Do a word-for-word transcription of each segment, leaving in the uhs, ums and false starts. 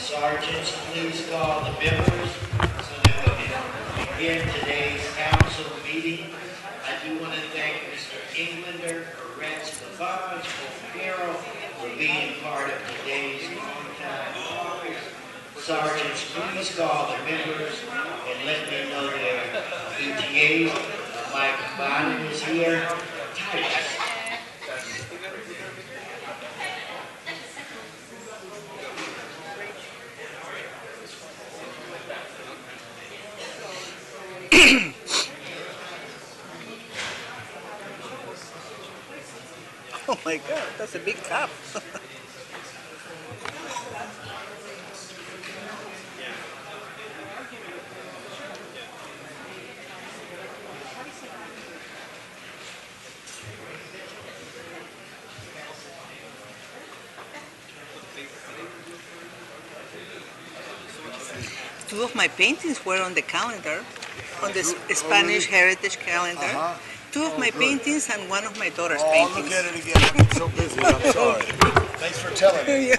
Sergeants, please call the members so that we can begin today's council meeting. I do want to thank Mister Englander, Retz, Lavarge, O'Farrell for being part of today's on-time call. Sergeants, please call the members and let me know their E T As. Uh, Mike Biden is here. Titus. Oh my God, that's a big cup. Two of my paintings were on the calendar, on the Oh, Spanish really? Heritage Calendar. Uh-huh. Two of Oh, my good. paintings and one of my daughter's Oh, paintings. look at it again. I've been so busy. I'm sorry. Thanks for telling me.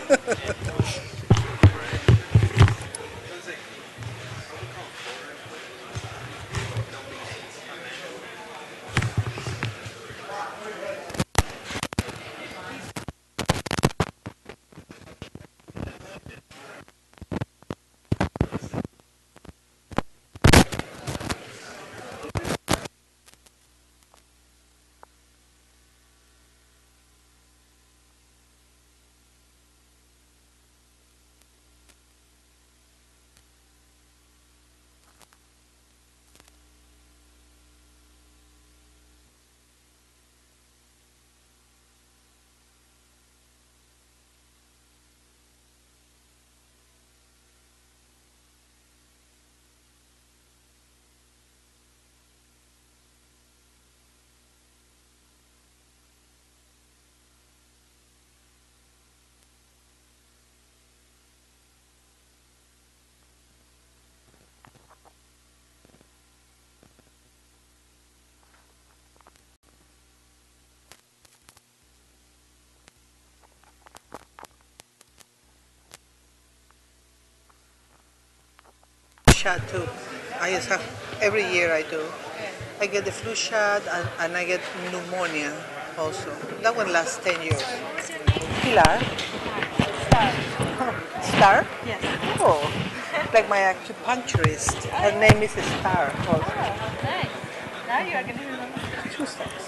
Shot too. I just have, every year I do. I get the flu shot and, and I get pneumonia also. That one lasts ten years. What's your name? Pilar? Star. Star? Yes. Oh, like my acupuncturist. Her name is Star also. Oh, nice. Now you are going to remember. Two stars.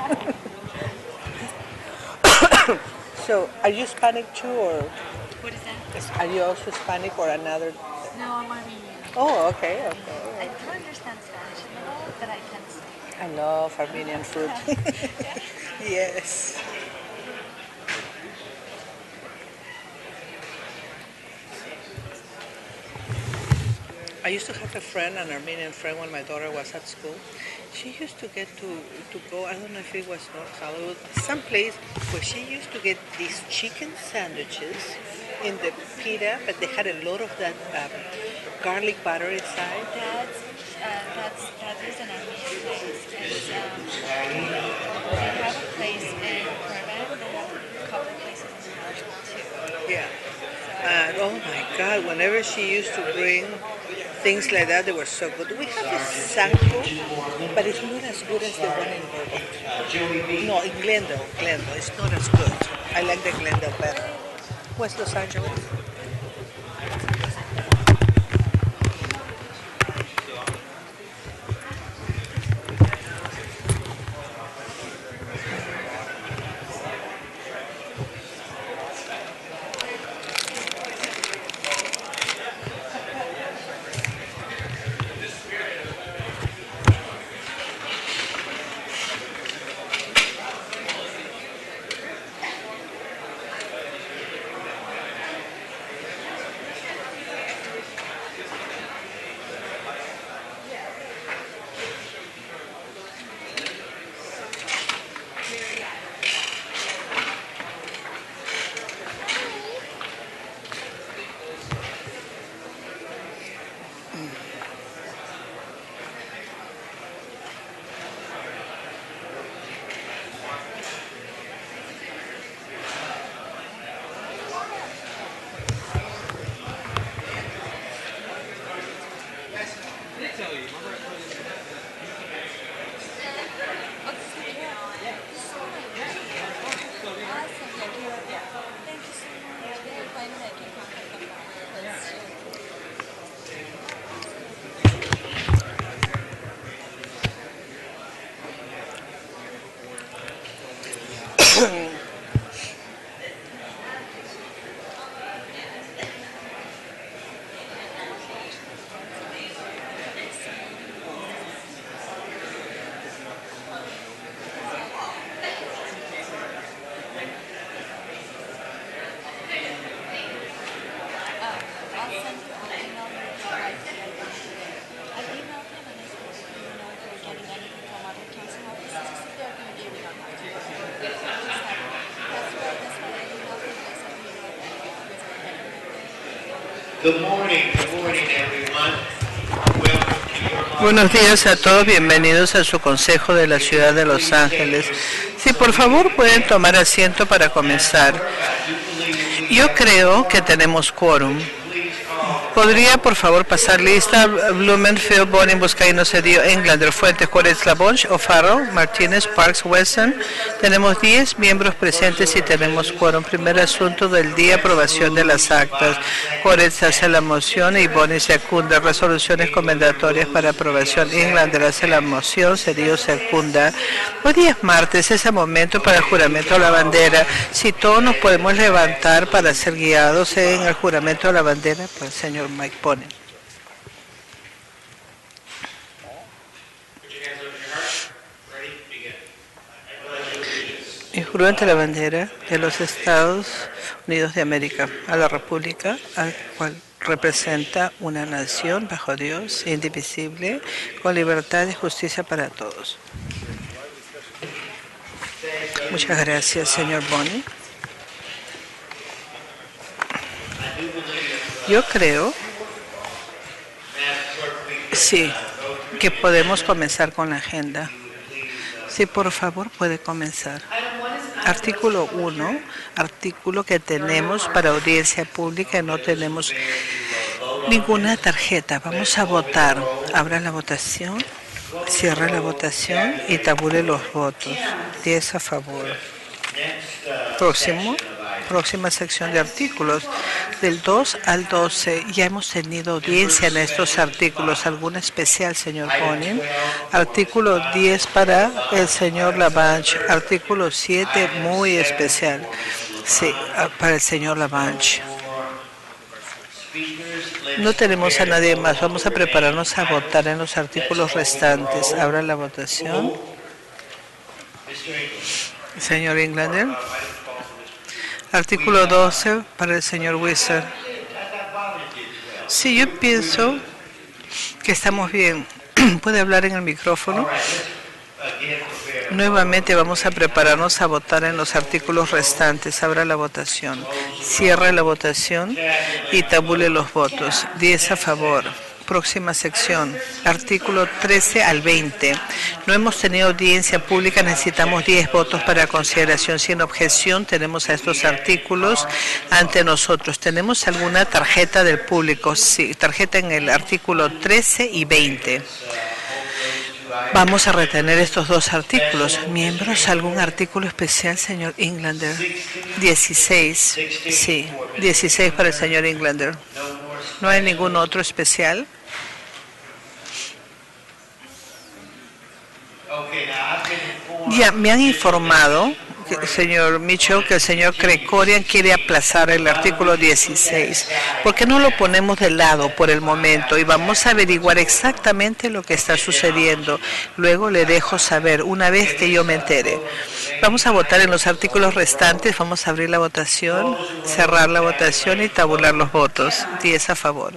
So, are you Hispanic too, or What is that? are you also Hispanic or another? No, I'm Armenian. Oh, okay, okay. I do understand Spanish a little, but I can't speak. I love Armenian food. Yes. I used to have a friend, an Armenian friend, when my daughter was at school. She used to get to, to go, I don't know if it was North Hollywood, some place where she used to get these chicken sandwiches in the pita, but they had a lot of that um, garlic butter inside. That's, uh, that's, that is an Armenian place. It's, um, they have a place in Kermit. They have a couple places in Nashville too. Yeah. And oh my God, whenever she used to bring things like that, they were so good. We have a Sanko, but it's not as good as the one in Burbank. No, in Glendale, Glendale, it's not as good. I like the Glendale better. West Los Angeles. send you an email with the right to it. I emailed him and I said, do you know if they're getting anything from other council offices? He said, they're going to be, we don't have to. Just that, that's why, that's why I emailed him. I said, do you know if you guys are getting anything? Good morning, good morning, everyone. Welcome to your Buenos días a todos, bienvenidos a su consejo de la ciudad de Los Ángeles. Si por favor pueden tomar asiento para comenzar. Yo creo que tenemos quórum. ¿Podría por favor pasar lista? Blumenfield, Bonin, Boscaino, Cedillo, Englander, Fuentes, Juárez, Labonche, O'Farrell, Martínez, Parks, Weston. Tenemos diez miembros presentes y tenemos quórum. Primer asunto del día, aprobación de las actas. Juárez hace la moción y Bonin secunda. Resoluciones comendatorias para aprobación. Englander hace la moción, Cedillo secunda. Hoy día es martes, es el momento para el juramento a la bandera. Si todos nos podemos levantar para ser guiados en el juramento a la bandera, pues señor Mike Bonin. Y juro ante la bandera de los Estados Unidos de América, a la República, al cual representa una nación bajo Dios, indivisible, con libertad y justicia para todos. Muchas gracias, señor Bonin. Yo creo, sí, que podemos comenzar con la agenda. Sí, por favor, puede comenzar. Artículo uno, artículo que tenemos para audiencia pública, no tenemos ninguna tarjeta. Vamos a votar. Abra la votación, cierra la votación y tabule los votos. diez a favor. Próximo. Próxima sección de artículos, del dos al doce. Ya hemos tenido audiencia en estos artículos. ¿Alguna especial, señor Bonin? Artículo diez para el señor Labanche. Artículo siete, muy especial. Sí, para el señor Labanche. No tenemos a nadie más. Vamos a prepararnos a votar en los artículos restantes. Abra la votación. Señor Englander. Artículo doce para el señor Wizard. Sí, yo pienso que estamos bien. ¿Puede hablar en el micrófono? Nuevamente vamos a prepararnos a votar en los artículos restantes. Abra la votación. Cierra la votación y tabule los votos. diez a favor. Próxima sección, artículo trece al veinte. No hemos tenido audiencia pública, necesitamos diez votos para consideración. Sin objeción, tenemos a estos artículos ante nosotros. ¿Tenemos alguna tarjeta del público? Sí, tarjeta en el artículo trece y veinte. Vamos a retener estos dos artículos. ¿Miembros? ¿Algún artículo especial, señor Englander? dieciséis. Sí, dieciséis para el señor Englander. ¿No hay ningún otro especial? Ya me han informado, señor Mitchell, que el señor Krekorian quiere aplazar el artículo dieciséis. ¿Por qué no lo ponemos de lado por el momento? Y vamos a averiguar exactamente lo que está sucediendo. Luego le dejo saber una vez que yo me entere. Vamos a votar en los artículos restantes. Vamos a abrir la votación, cerrar la votación y tabular los votos. diez a favor.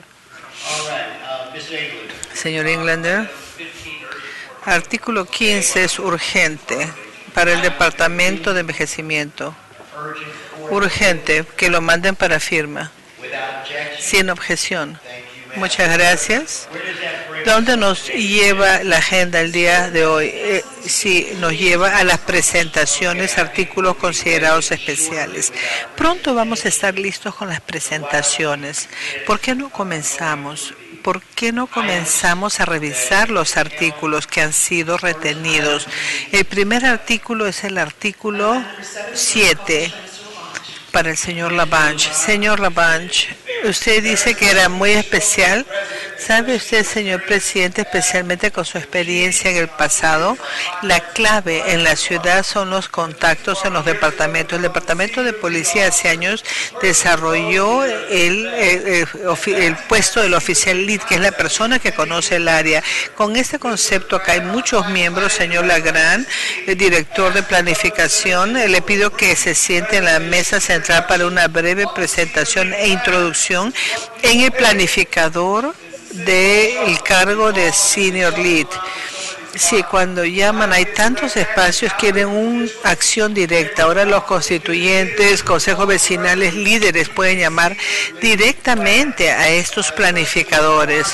Señor Englander. Artículo quince es urgente para el Departamento de Envejecimiento. Urgente, que lo manden para firma. Sin objeción. Muchas gracias. ¿Dónde nos lleva la agenda el día de hoy? Eh, sí, nos lleva a las presentaciones, artículos considerados especiales. Pronto vamos a estar listos con las presentaciones. ¿Por qué no comenzamos? ¿Por qué no comenzamos a revisar los artículos que han sido retenidos? El primer artículo es el artículo siete para el señor Labanche. Señor Labanche, usted dice que era muy especial. ¿Sabe usted, señor presidente, especialmente con su experiencia en el pasado, la clave en la ciudad son los contactos en los departamentos? El departamento de policía hace años desarrolló el, el, el, el puesto del oficial lead, que es la persona que conoce el área. Con este concepto acá hay muchos miembros, señor Legrand, el director de planificación. Le pido que se siente en la mesa central para una breve presentación e introducción en el planificador del cargo de Senior Lead. Sí, cuando llaman hay tantos espacios, quieren una acción directa. Ahora los constituyentes, consejos vecinales, líderes pueden llamar directamente a estos planificadores.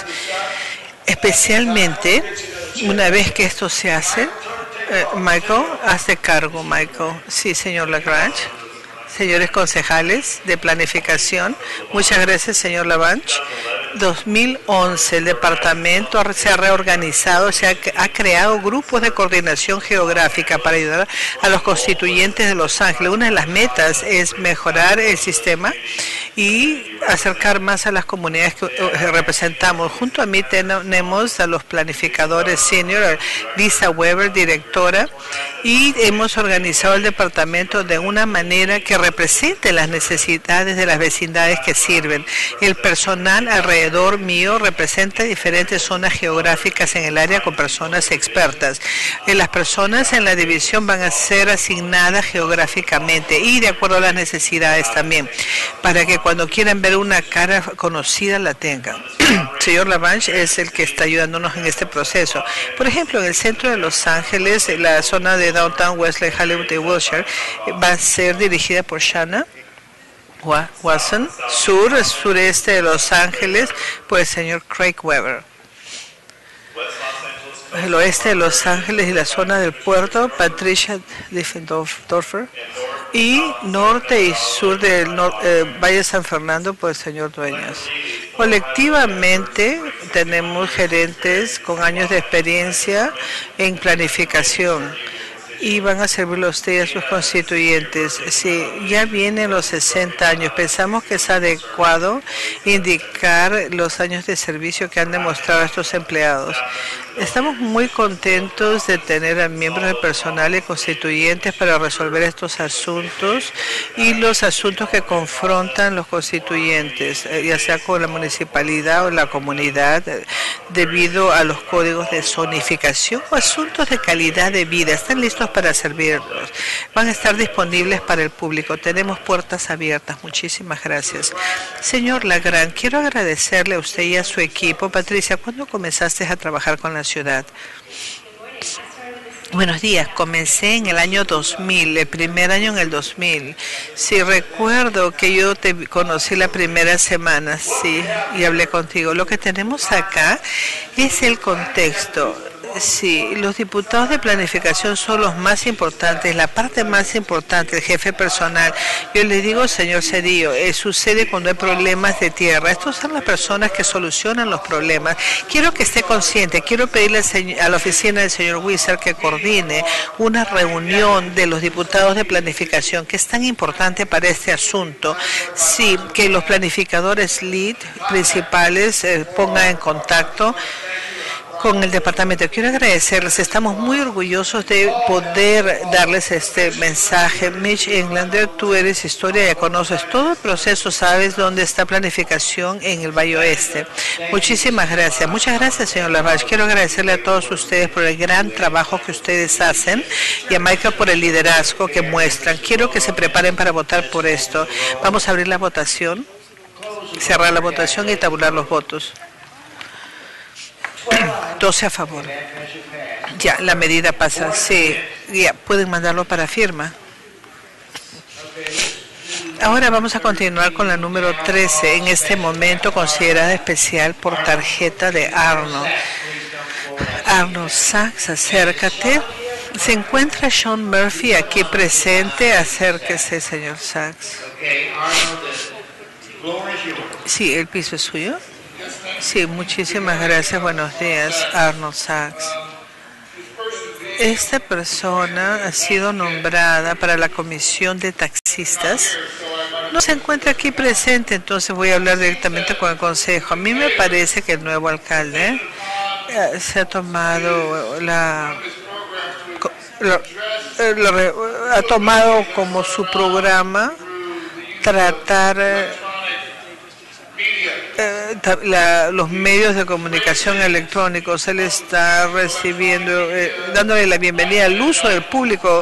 Especialmente una vez que esto se hace, eh, Michael, hazte cargo, Michael. Sí, señor Lagrange. Señores concejales de planificación, muchas gracias, señor Lavanche. dos mil once, el departamento se ha reorganizado, se ha, ha creado grupos de coordinación geográfica para ayudar a los constituyentes de Los Ángeles. Una de las metas es mejorar el sistema y acercar más a las comunidades que representamos. Junto a mí tenemos a los planificadores senior, Lisa Weber, directora, y hemos organizado el departamento de una manera que represente las necesidades de las vecindades que sirven. El personal alrededor mío representa diferentes zonas geográficas en el área con personas expertas. Las personas en la división van a ser asignadas geográficamente y de acuerdo a las necesidades también, para que cuando quieran ver una cara conocida la tengan. Señor Lavanche es el que está ayudándonos en este proceso. Por ejemplo, en el centro de Los Ángeles, la zona de Downtown Wesley Hollywood de Wilshire va a ser dirigida por Shanna Watson. Sur, sureste de Los Ángeles, por el señor Craig Weber. El oeste de Los Ángeles y la zona del puerto, Patricia Diffendorfer. Y norte y sur del nor eh, Valle San Fernando, por el señor Dueñas. Colectivamente tenemos gerentes con años de experiencia en planificación y van a servirle a usted y a sus constituyentes. Si ya vienen los sesenta años, pensamos que es adecuado indicar los años de servicio que han demostrado estos empleados. Estamos muy contentos de tener a miembros de personal y constituyentes para resolver estos asuntos y los asuntos que confrontan los constituyentes, ya sea con la municipalidad o la comunidad, debido a los códigos de zonificación o asuntos de calidad de vida. Están listos para servirlos. Van a estar disponibles para el público. Tenemos puertas abiertas. Muchísimas gracias. Señor Legrand, quiero agradecerle a usted y a su equipo. Patricia, ¿cuándo comenzaste a trabajar con la ciudad? Buenos días, comencé en el año dos mil, el primer año en el dos mil. Sí, recuerdo que yo te conocí la primera semana, sí, y hablé contigo. Lo que tenemos acá es el contexto. Sí, los diputados de planificación son los más importantes, la parte más importante, el jefe personal. Yo le digo, señor Cedillo, eh, sucede cuando hay problemas de tierra. Estos son las personas que solucionan los problemas. Quiero que esté consciente, quiero pedirle a la oficina del señor Wizard que coordine una reunión de los diputados de planificación, que es tan importante para este asunto. Sí, que los planificadores lead principales eh, pongan en contacto con el departamento. Quiero agradecerles, estamos muy orgullosos de poder darles este mensaje. Mitch Englander, tú eres historia, ya conoces todo el proceso, sabes dónde está planificación en el Valle Oeste. Muchísimas gracias. Muchas gracias, señor Lavanche. Quiero agradecerle a todos ustedes por el gran trabajo que ustedes hacen y a Michael por el liderazgo que muestran. Quiero que se preparen para votar por esto. Vamos a abrir la votación, cerrar la votación y tabular los votos. doce a favor. Ya, la medida pasa. Sí, ya, pueden mandarlo para firma. Ahora vamos a continuar con la número trece, en este momento considerada especial por tarjeta de Arnold. Arnold Sachs, acércate. Se encuentra Sean Murphy aquí presente. Acérquese, señor Sachs. Sí, el piso es suyo. Sí, muchísimas gracias. Buenos días, Arnold Sachs. Esta persona ha sido nombrada para la comisión de taxistas. no se encuentra aquí presente, entonces voy a hablar directamente con el consejo. A mí me parece que el nuevo alcalde eh, se ha tomado la, co- la- eh, la re- ha tomado como su programa tratar eh, eh, ta- la- los medios de comunicación electrónicos. Él está recibiendo, eh, dándole la bienvenida al uso del público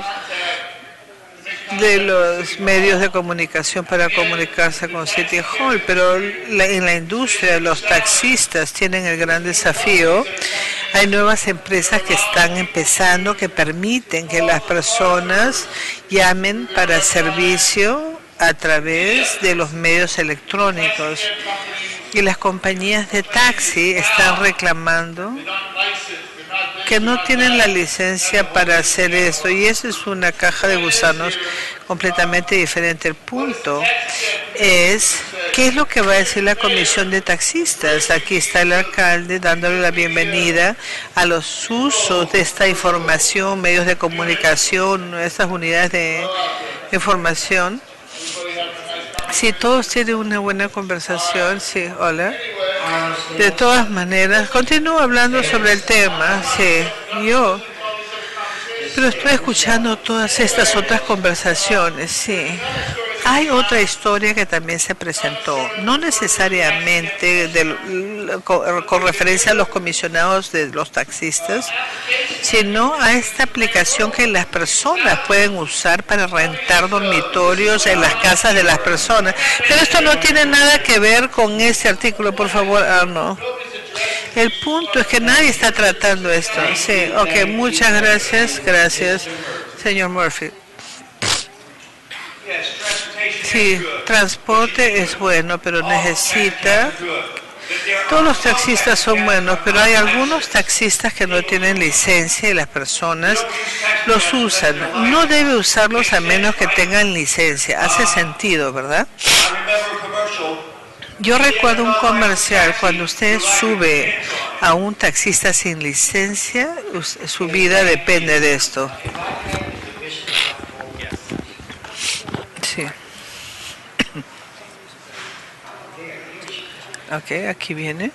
de los medios de comunicación para comunicarse con City Hall, pero la- en la industria los taxistas tienen el gran desafío. Hay nuevas empresas que están empezando que permiten que las personas llamen para servicio a través de los medios electrónicos, y las compañías de taxi están reclamando que no tienen la licencia para hacer esto, y eso es una caja de gusanos completamente diferente. El punto es, ¿qué es lo que va a decir la comisión de taxistas? Aquí está el alcalde dándole la bienvenida a los usos de esta información, medios de comunicación, estas unidades de información. Si todos tienen una buena conversación, sí, hola. De todas maneras, continúo hablando sobre el tema, sí, yo, pero estoy escuchando todas estas otras conversaciones, sí. Hay otra historia que también se presentó, no necesariamente del- con, con referencia a los comisionados de los taxistas, sino a esta aplicación que las personas pueden usar para rentar dormitorios en las casas de las personas. Pero esto no tiene nada que ver con este artículo, por favor, Arno. El punto es que nadie está tratando esto. Sí, ok, muchas gracias, gracias, señor Murphy. Sí, transporte es bueno, pero necesita... Todos los taxistas son buenos, pero hay algunos taxistas que no tienen licencia y las personas los usan. No debe usarlos a menos que tengan licencia. Hace sentido, ¿verdad? Yo recuerdo un comercial, cuando usted sube a un taxista sin licencia, us- su vida depende de esto. Sí. Ok, aquí viene.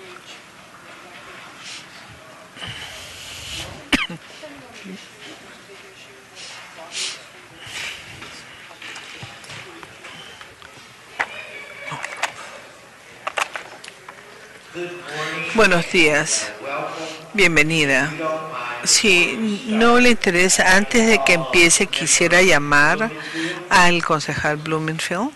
Buenos días. Bienvenida. Si no le interesa, antes de que empiece, quisiera llamar al concejal Blumenfield.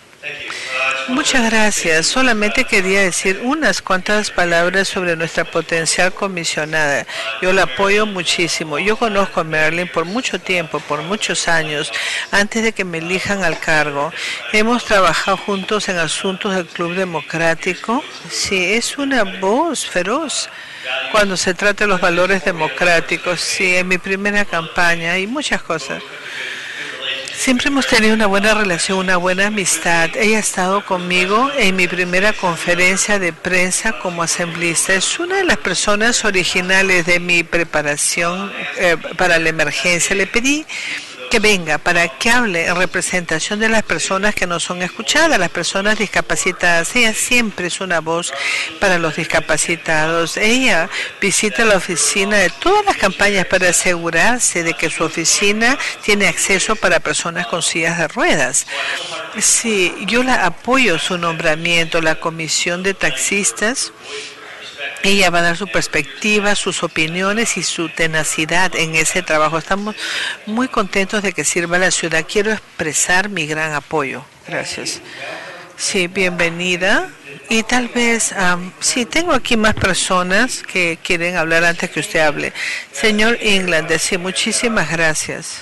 Muchas gracias. Solamente quería decir unas cuantas palabras sobre nuestra potencial comisionada. Yo la apoyo muchísimo. Yo conozco a Marilyn por mucho tiempo, por muchos años, antes de que me elijan al cargo. Hemos trabajado juntos en asuntos del Club Democrático. Sí, es una voz feroz cuando se trata de los valores democráticos. Sí, en mi primera campaña y muchas cosas. Siempre hemos tenido una buena relación, una buena amistad. Ella ha estado conmigo en mi primera conferencia de prensa como asambleísta. Es una de las personas originales de mi preparación eh, para la emergencia. Le pedí que venga para que hable en representación de las personas que no son escuchadas, las personas discapacitadas. Ella siempre es una voz para los discapacitados. Ella visita la oficina de todas las campañas para asegurarse de que su oficina tiene acceso para personas con sillas de ruedas. Sí, yo la apoyo su nombramiento, la comisión de taxistas. Ella va a dar su perspectiva, sus opiniones y su tenacidad en ese trabajo. Estamos muy contentos de que sirva a la ciudad. Quiero expresar mi gran apoyo. Gracias. Sí, bienvenida. Y tal vez, um, sí, tengo aquí más personas que quieren hablar antes que usted hable. Señor England, sí, muchísimas gracias.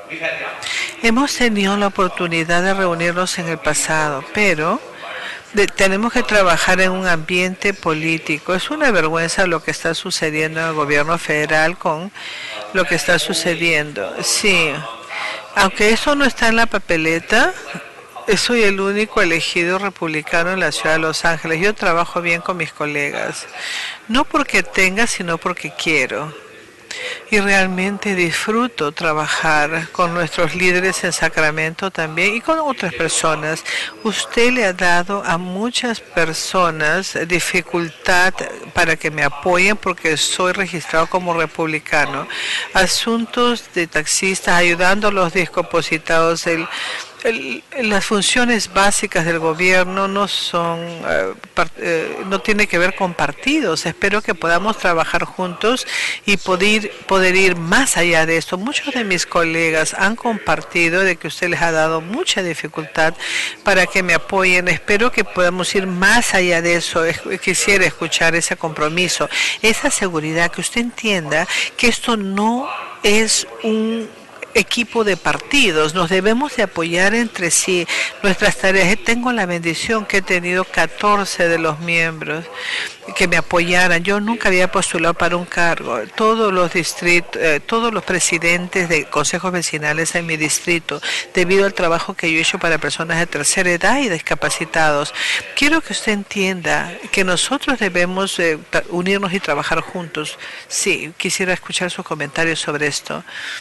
Hemos tenido la oportunidad de reunirnos en el pasado, pero... De, tenemos que trabajar en un ambiente político. Es una vergüenza lo que está sucediendo en el gobierno federal con lo que está sucediendo. Sí, aunque eso no está en la papeleta, soy el único elegido republicano en la ciudad de Los Ángeles. Yo trabajo bien con mis colegas, no porque tenga, sino porque quiero. Y realmente disfruto trabajar con nuestros líderes en Sacramento también y con otras personas. Usted le ha dado a muchas personas dificultad para que me apoyen porque soy registrado como republicano. Asuntos de taxistas, ayudando a los discapacitados. El, el, las funciones básicas del gobierno no son, uh, part, uh, no tiene que ver con partidos. Espero que podamos trabajar juntos y poder, poder ir más allá de esto. Muchos de mis colegas han compartido de que usted les ha dado mucha dificultad para que me apoyen. Espero que podamos ir más allá de eso. Quisiera escuchar ese compromiso, esa seguridad, que usted entienda que esto no es un equipo de partidos, nos debemos de apoyar entre sí nuestras tareas. Tengo la bendición que he tenido catorce de los miembros que me apoyaran. Yo nunca había postulado para un cargo. Todos los distritos, eh, todos los presidentes de consejos vecinales en mi distrito, debido al trabajo que yo he hecho para personas de tercera edad y discapacitados. Quiero que usted entienda que nosotros debemos eh, unirnos y trabajar juntos. Sí, quisiera escuchar sus comentarios sobre esto.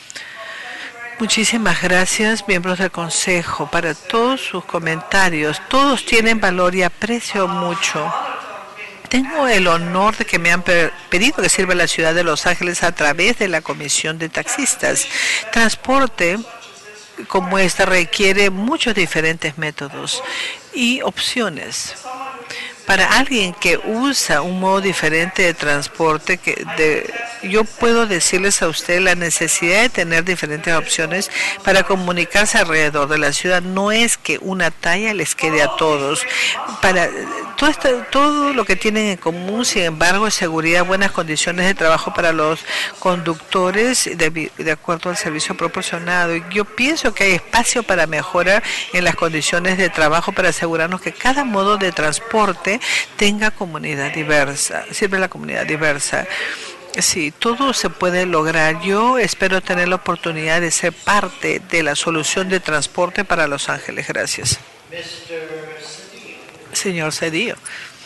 Muchísimas gracias, miembros del Consejo, para todos sus comentarios. Todos tienen valor y aprecio mucho. Tengo el honor de que me han pedido que sirva a la ciudad de Los Ángeles a través de la Comisión de Taxistas. Transporte como esta requiere muchos diferentes métodos y opciones. Para alguien que usa un modo diferente de transporte, que de, yo puedo decirles a usted la necesidad de tener diferentes opciones para comunicarse alrededor de la ciudad. No es que una talla les quede a todos. Para todo, esto, todo lo que tienen en común, sin embargo, es seguridad, buenas condiciones de trabajo para los conductores de, de acuerdo al servicio proporcionado. Y yo pienso que hay espacio para mejorar en las condiciones de trabajo para asegurarnos que cada modo de transporte tenga comunidad diversa, sirve a la comunidad diversa. Sí, todo se puede lograr. Yo espero tener la oportunidad de ser parte de la solución de transporte para Los Ángeles. Gracias. Señor Cedillo.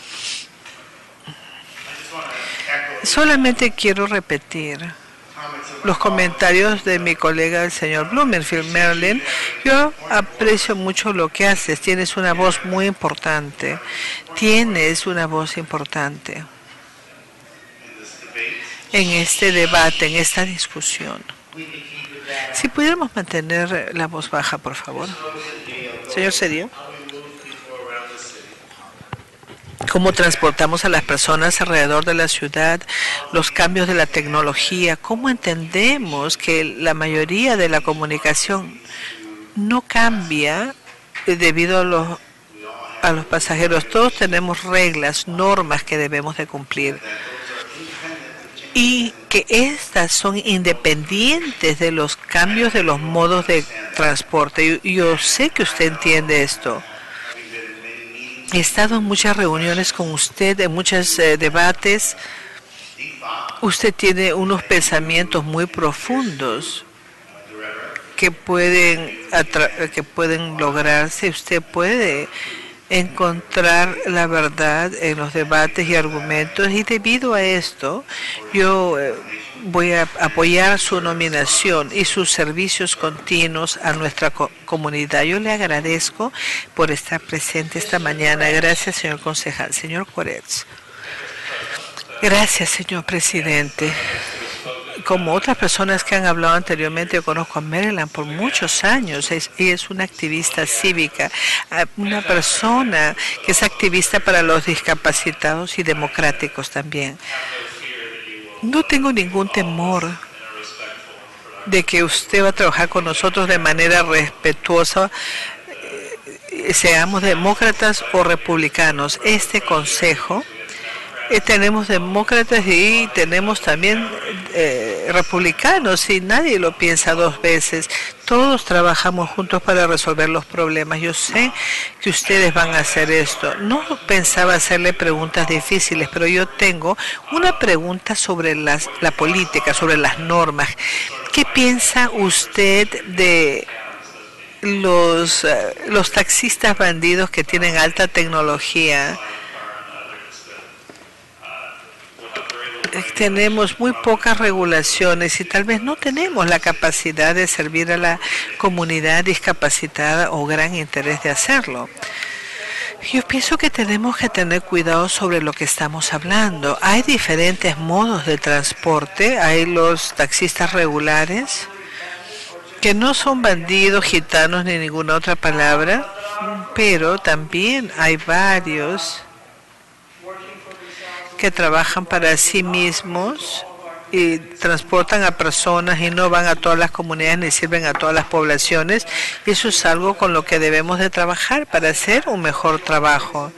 Solamente quiero repetir los comentarios de mi colega, el señor Blumenfield. Marilyn, yo aprecio mucho lo que haces. Tienes una voz muy importante. Tienes una voz importante en este debate, en esta discusión. Si pudiéramos mantener la voz baja, por favor. Señor Cedillo. Cómo transportamos a las personas alrededor de la ciudad, los cambios de la tecnología, cómo entendemos que la mayoría de la comunicación no cambia debido a los, a los pasajeros. Todos tenemos reglas, normas que debemos de cumplir. Y que estas son independientes de los cambios de los modos de transporte. Yo, yo sé que usted entiende esto. He estado en muchas reuniones con usted, en muchos eh, debates. Usted tiene unos pensamientos muy profundos que pueden, que pueden lograrse. Usted puede encontrar la verdad en los debates y argumentos. Y debido a esto, yo eh, voy a apoyar su nominación y sus servicios continuos a nuestra co comunidad. Yo le agradezco por estar presente esta mañana. Gracias, señor concejal. Señor Koretz. Gracias, señor presidente. Como otras personas que han hablado anteriormente, yo conozco a Marilyn por muchos años. Es, ella es una activista cívica, una persona que es activista para los discapacitados y democráticos también. No tengo ningún temor de que usted va a trabajar con nosotros de manera respetuosa, eh, seamos demócratas o republicanos. Este consejo, eh, tenemos demócratas y tenemos también eh, republicanos, y nadie lo piensa dos veces. Todos trabajamos juntos para resolver los problemas. Yo sé que ustedes van a hacer esto. No pensaba hacerle preguntas difíciles, pero yo tengo una pregunta sobre las, la política, sobre las normas. ¿Qué piensa usted de los, uh, los taxistas bandidos que tienen alta tecnología? tenemos muy pocas regulaciones y tal vez no tenemos la capacidad de servir a la comunidad discapacitada o gran interés de hacerlo. Yo pienso que tenemos que tener cuidado sobre lo que estamos hablando. Hay diferentes modos de transporte. Hay los taxistas regulares, que no son bandidos, gitanos ni ninguna otra palabra, pero también hay varios que trabajan para sí mismos y transportan a personas y no van a todas las comunidades ni sirven a todas las poblaciones. Y eso es algo con lo que debemos de trabajar para hacer un mejor trabajo.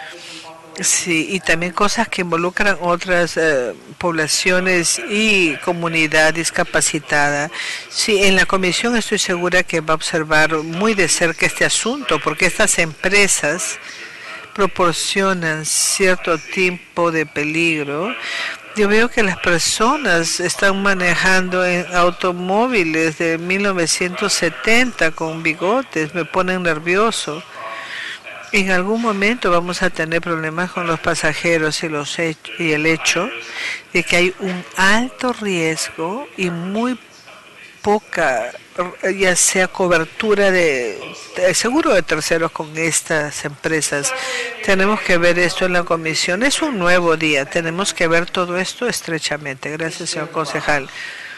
Sí, y también cosas que involucran otras eh, poblaciones y comunidad discapacitada. Sí, en la comisión estoy segura que va a observar muy de cerca este asunto, porque estas empresas proporcionan cierto tipo de peligro. Yo veo que las personas están manejando en automóviles de mil novecientos setenta con bigotes, me ponen nervioso. En algún momento vamos a tener problemas con los pasajeros y, los hech- y el hecho de que hay un alto riesgo y muy poca, ya sea cobertura de, de seguro de terceros con estas empresas. Tenemos que ver esto en la comisión. Es un nuevo día. Tenemos que ver todo esto estrechamente. Gracias, señor concejal.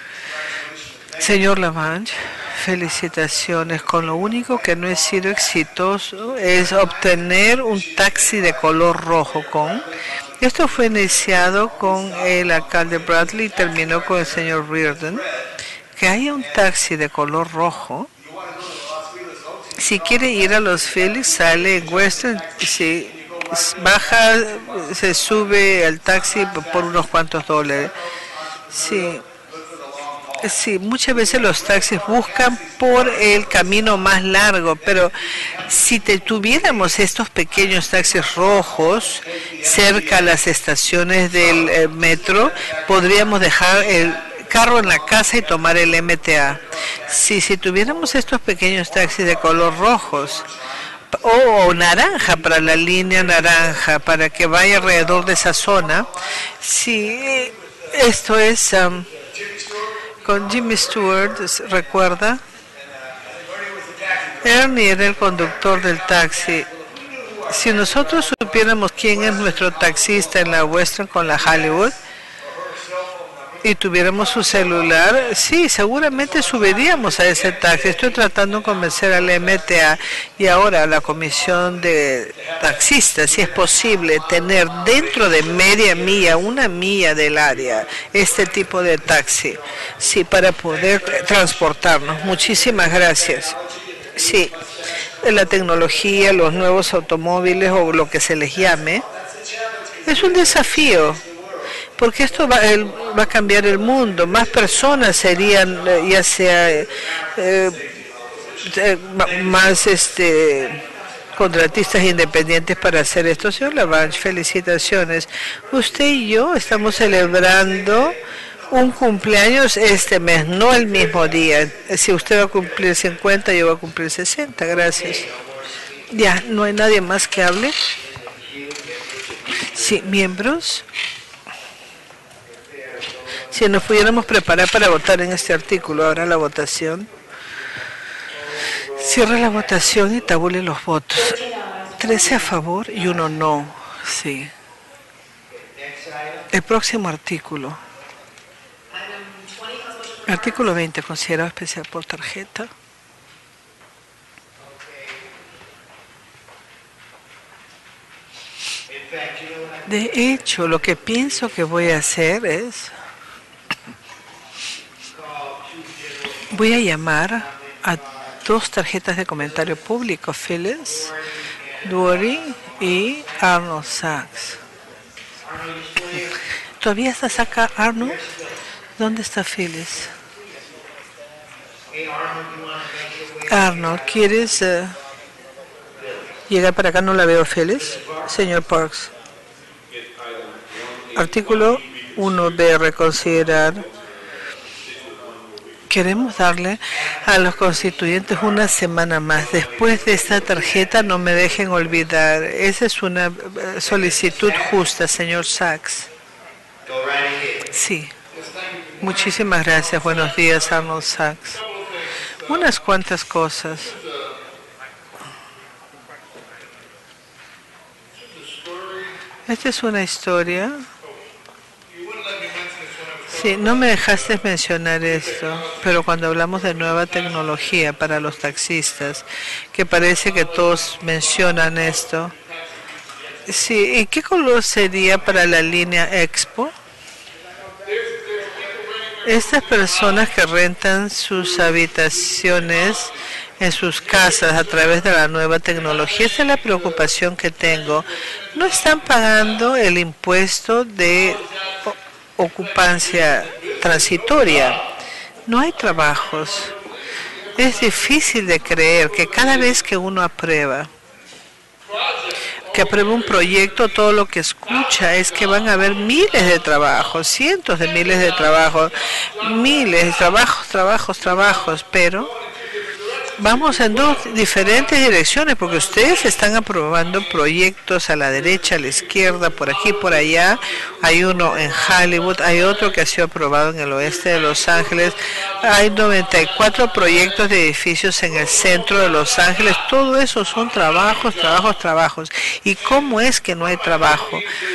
Señor Lavange, felicitaciones. Con lo único que no he sido exitoso es obtener un taxi de color rojo con... Esto fue iniciado con el alcalde Bradley y terminó con el señor Reardon. Que haya un taxi de color rojo. Si quiere ir a los Phillies, sale en Western, si baja, se sube al taxi por unos cuantos dólares. Sí. Sí, muchas veces los taxis buscan por el camino más largo, pero si te tuviéramos estos pequeños taxis rojos cerca a las estaciones del eh, metro, podríamos dejar el carro en la casa y tomar el M T A. Si, si tuviéramos estos pequeños taxis de color rojos o, o naranja para la línea naranja, para que vaya alrededor de esa zona, si esto es... Um, con Jimmy Stewart, ¿recuerda? Ernie era el conductor del taxi. Si nosotros supiéramos quién es nuestro taxista en la Western con la Hollywood y tuviéramos su celular, sí, seguramente subiríamos a ese taxi. Estoy tratando de convencer al M T A y ahora a la comisión de taxistas, si es posible, tener dentro de media milla, una milla del área, este tipo de taxi, sí, para poder transportarnos. Muchísimas gracias. Sí, la tecnología, los nuevos automóviles o lo que se les llame, es un desafío. Porque esto va, el, va a cambiar el mundo. Más personas serían, ya sea eh, eh, más este contratistas independientes para hacer esto. Señor Lavange, felicitaciones. Usted y yo estamos celebrando un cumpleaños este mes, no el mismo día. Si usted va a cumplir cincuenta, yo voy a cumplir sesenta. Gracias. Ya, ¿no hay nadie más que hable? Sí, miembros. Si nos pudiéramos preparar para votar en este artículo, ahora la votación. Cierra la votación y tabule los votos. trece a favor y uno no. Sí. El próximo artículo. Artículo veinte, considerado especial por tarjeta. De hecho, lo que pienso que voy a hacer es... Voy a llamar a dos tarjetas de comentario público, Phyllis Dury y Arnold Sachs. ¿Todavía estás acá, Arnold? ¿Dónde está Phyllis? Arnold, ¿quieres uh, llegar para acá? No la veo, Phyllis. Señor Parks. Artículo uno B, reconsiderar. Queremos darle a los constituyentes una semana más. Después de esta tarjeta, no me dejen olvidar. Esa es una solicitud justa, señor Sachs. Sí. Muchísimas gracias. Buenos días, Arnold Sachs. Unas cuantas cosas. Esta es una historia. Sí, no me dejaste mencionar esto, pero cuando hablamos de nueva tecnología para los taxistas, que parece que todos mencionan esto. Sí, ¿y qué color sería para la línea Expo? Estas personas que rentan sus habitaciones en sus casas a través de la nueva tecnología, esa es la preocupación que tengo. No están pagando el impuesto de ocupancia transitoria. No hay trabajos. Es difícil de creer que cada vez que uno aprueba, que aprueba un proyecto, todo lo que escucha es que van a haber miles de trabajos, cientos de miles de trabajos, miles de trabajos, trabajos, trabajos, pero vamos en dos diferentes direcciones porque ustedes están aprobando proyectos a la derecha, a la izquierda, por aquí, por allá. Hay uno en Hollywood, hay otro que ha sido aprobado en el oeste de Los Ángeles. Hay noventa y cuatro proyectos de edificios en el centro de Los Ángeles. Todo eso son trabajos, trabajos, trabajos. ¿Y cómo es que no hay trabajo?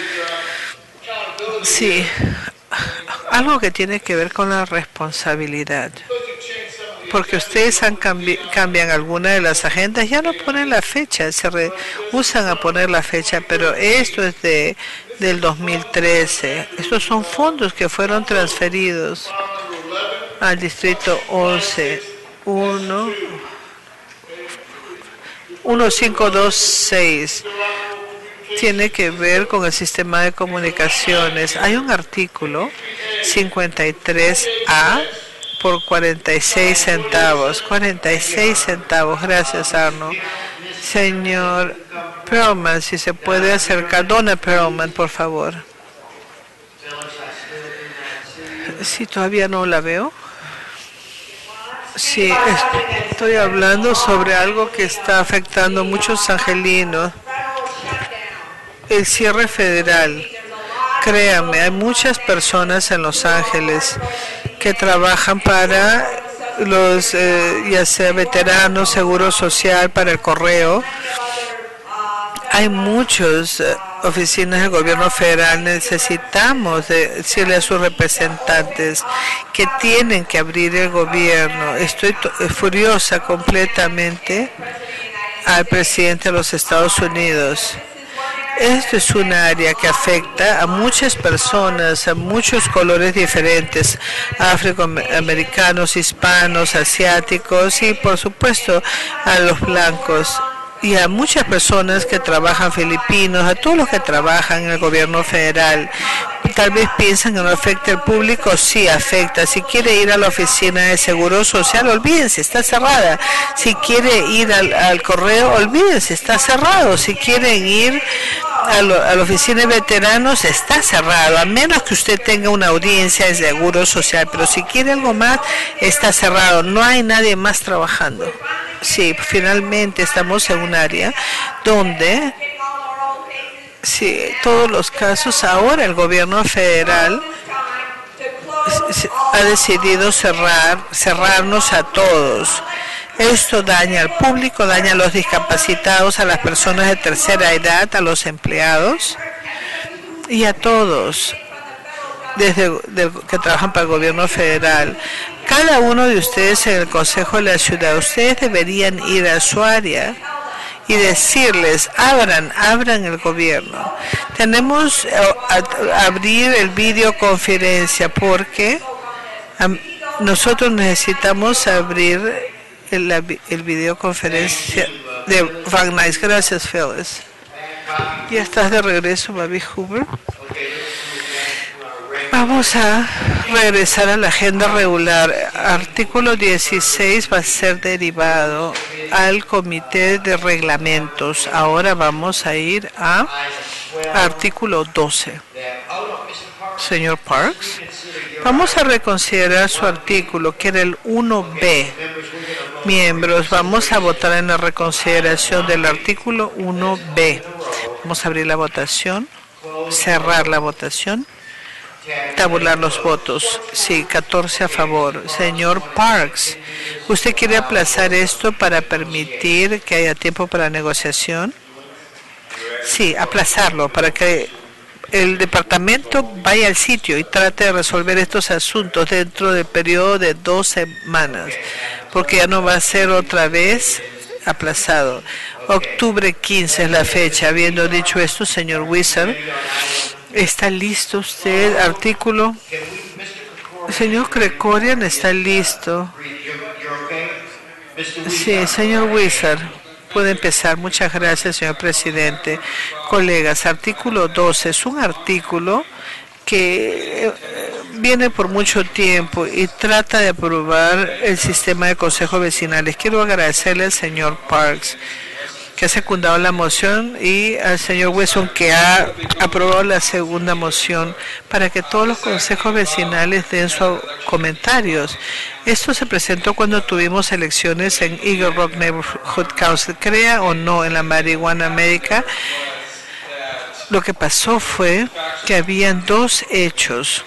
Sí, algo que tiene que ver con la responsabilidad. Porque ustedes han cambi cambian alguna de las agendas, ya no ponen la fecha, se rehusan a poner la fecha, pero esto es de del dos mil trece. Estos son fondos que fueron transferidos al distrito once, uno, uno cinco dos seis. Tiene que ver con el sistema de comunicaciones. Hay un artículo cincuenta y tres A por cuarenta y seis centavos. cuarenta y seis centavos. Gracias, Arno. Señor Perlman, si se puede acercar. Donna Perlman, por favor. Sí, todavía no la veo. Sí, estoy hablando sobre algo que está afectando a muchos angelinos. El cierre federal. Créanme, hay muchas personas en Los Ángeles que trabajan para los, eh, ya sea veteranos, seguro social, para el correo. Hay muchas eh, oficinas del gobierno federal. Necesitamos de decirle a sus representantes que tienen que abrir el gobierno. Estoy furiosa completamente al presidente de los Estados Unidos. Esto es un área que afecta a muchas personas, a muchos colores diferentes, afroamericanos, hispanos, asiáticos y por supuesto a los blancos y a muchas personas que trabajan, filipinos, a todos los que trabajan en el gobierno federal. Tal vez piensan que no afecta al público, sí afecta. Si quiere ir a la oficina de Seguro Social, olvídense, está cerrada. Si quiere ir al, al correo, olvídense, está cerrado. Si quieren ir a, lo, a la oficina de veteranos, está cerrado, a menos que usted tenga una audiencia de Seguro Social. Pero si quiere algo más, está cerrado. No hay nadie más trabajando. Sí, finalmente estamos en un área donde sí, todos los casos, ahora el gobierno federal ha decidido cerrar, cerrarnos a todos. Esto daña al público, daña a los discapacitados, a las personas de tercera edad, a los empleados y a todos desde de, que trabajan para el gobierno federal. Cada uno de ustedes en el Consejo de la Ciudad, ustedes deberían ir a su área y decirles, abran, abran el gobierno. Tenemos que abrir el videoconferencia porque um, nosotros necesitamos abrir el, el videoconferencia de Van Nuys. Gracias, Phyllis. Ya estás de regreso, Bobby Hoover. Vamos a regresar a la agenda regular. Artículo dieciséis va a ser derivado al comité de reglamentos. Ahora vamos a ir a artículo doce. Señor Parks, vamos a reconsiderar su artículo, que era el uno B. Miembros, vamos a votar en la reconsideración del artículo uno B. Vamos a abrir la votación, cerrar la votación. tabular los votos. Sí, catorce a favor. Señor Parks, ¿usted quiere aplazar esto para permitir que haya tiempo para negociación? Sí, aplazarlo para que el departamento vaya al sitio y trate de resolver estos asuntos dentro del periodo de dos semanas, porque ya no va a ser otra vez aplazado. Octubre quince es la fecha. Habiendo dicho esto, señor Wizard, ¿está listo usted? Artículo. Señor Krikorian, ¿está listo? Sí, señor Wizard. Puede empezar. Muchas gracias, señor presidente. Colegas, artículo doce es un artículo que viene por mucho tiempo y trata de aprobar el sistema de consejos vecinales. Quiero agradecerle al señor Parks, que ha secundado la moción, y al señor Wilson, que ha aprobado la segunda moción, para que todos los consejos vecinales den sus comentarios. Esto se presentó cuando tuvimos elecciones en Eagle Rock Neighborhood Council. Crea o no en la marihuana médica, lo que pasó fue que habían dos hechos,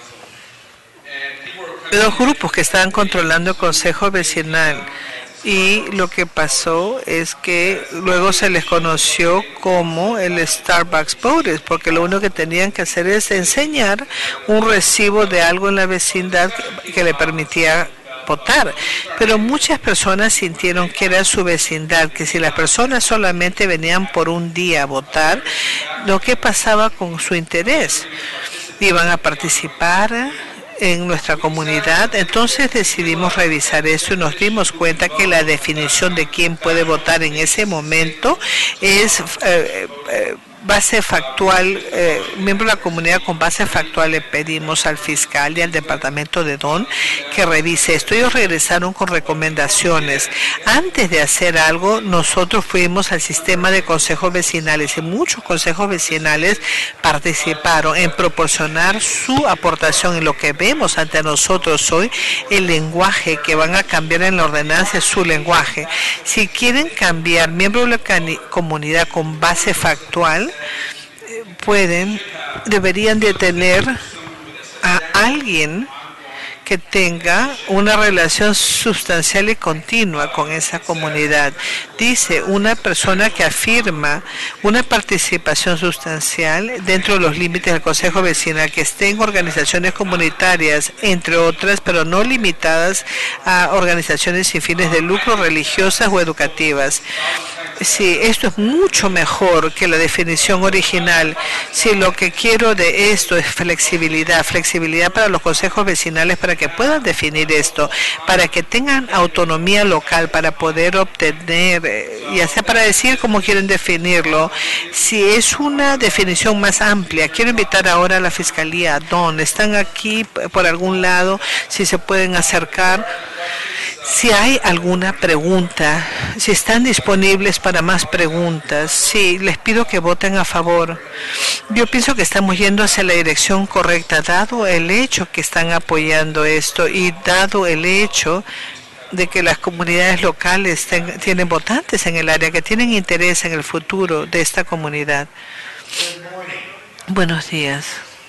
dos grupos que estaban controlando el consejo vecinal. Y lo que pasó es que luego se les conoció como el Starbucks Voters, porque lo único que tenían que hacer es enseñar un recibo de algo en la vecindad que, que le permitía votar. Pero muchas personas sintieron que era su vecindad, que si las personas solamente venían por un día a votar, lo que pasaba con su interés, iban a participar en nuestra comunidad. Entonces decidimos revisar eso y nos dimos cuenta que la definición de quién puede votar en ese momento es eh, eh, base factual, eh, miembro de la comunidad con base factual. Le pedimos al fiscal y al departamento de D O N que revise esto. Ellos regresaron con recomendaciones. Antes de hacer algo, nosotros fuimos al sistema de consejos vecinales y muchos consejos vecinales participaron en proporcionar su aportación. En lo que vemos ante nosotros hoy, el lenguaje que van a cambiar en la ordenanza es su lenguaje. Si quieren cambiar miembro de la comunidad con base factual, pueden, deberían de tener a alguien que tenga una relación sustancial y continua con esa comunidad. Dice, una persona que afirma una participación sustancial dentro de los límites del Consejo Vecinal, que esté en organizaciones comunitarias, entre otras, pero no limitadas a organizaciones sin fines de lucro, religiosas o educativas. Sí, esto es mucho mejor que la definición original. Si lo que quiero de esto es flexibilidad, flexibilidad para los consejos vecinales para que puedan definir esto, para que tengan autonomía local para poder obtener, eh, ya sea para decir cómo quieren definirlo. Si es una definición más amplia, quiero invitar ahora a la Fiscalía, a D O N, están aquí por algún lado, si se pueden acercar. Si hay alguna pregunta, si están disponibles para más preguntas, sí, les pido que voten a favor. Yo pienso que estamos yendo hacia la dirección correcta, dado el hecho que están apoyando esto y dado el hecho de que las comunidades locales ten, tienen votantes en el área, que tienen interés en el futuro de esta comunidad. Buenos días.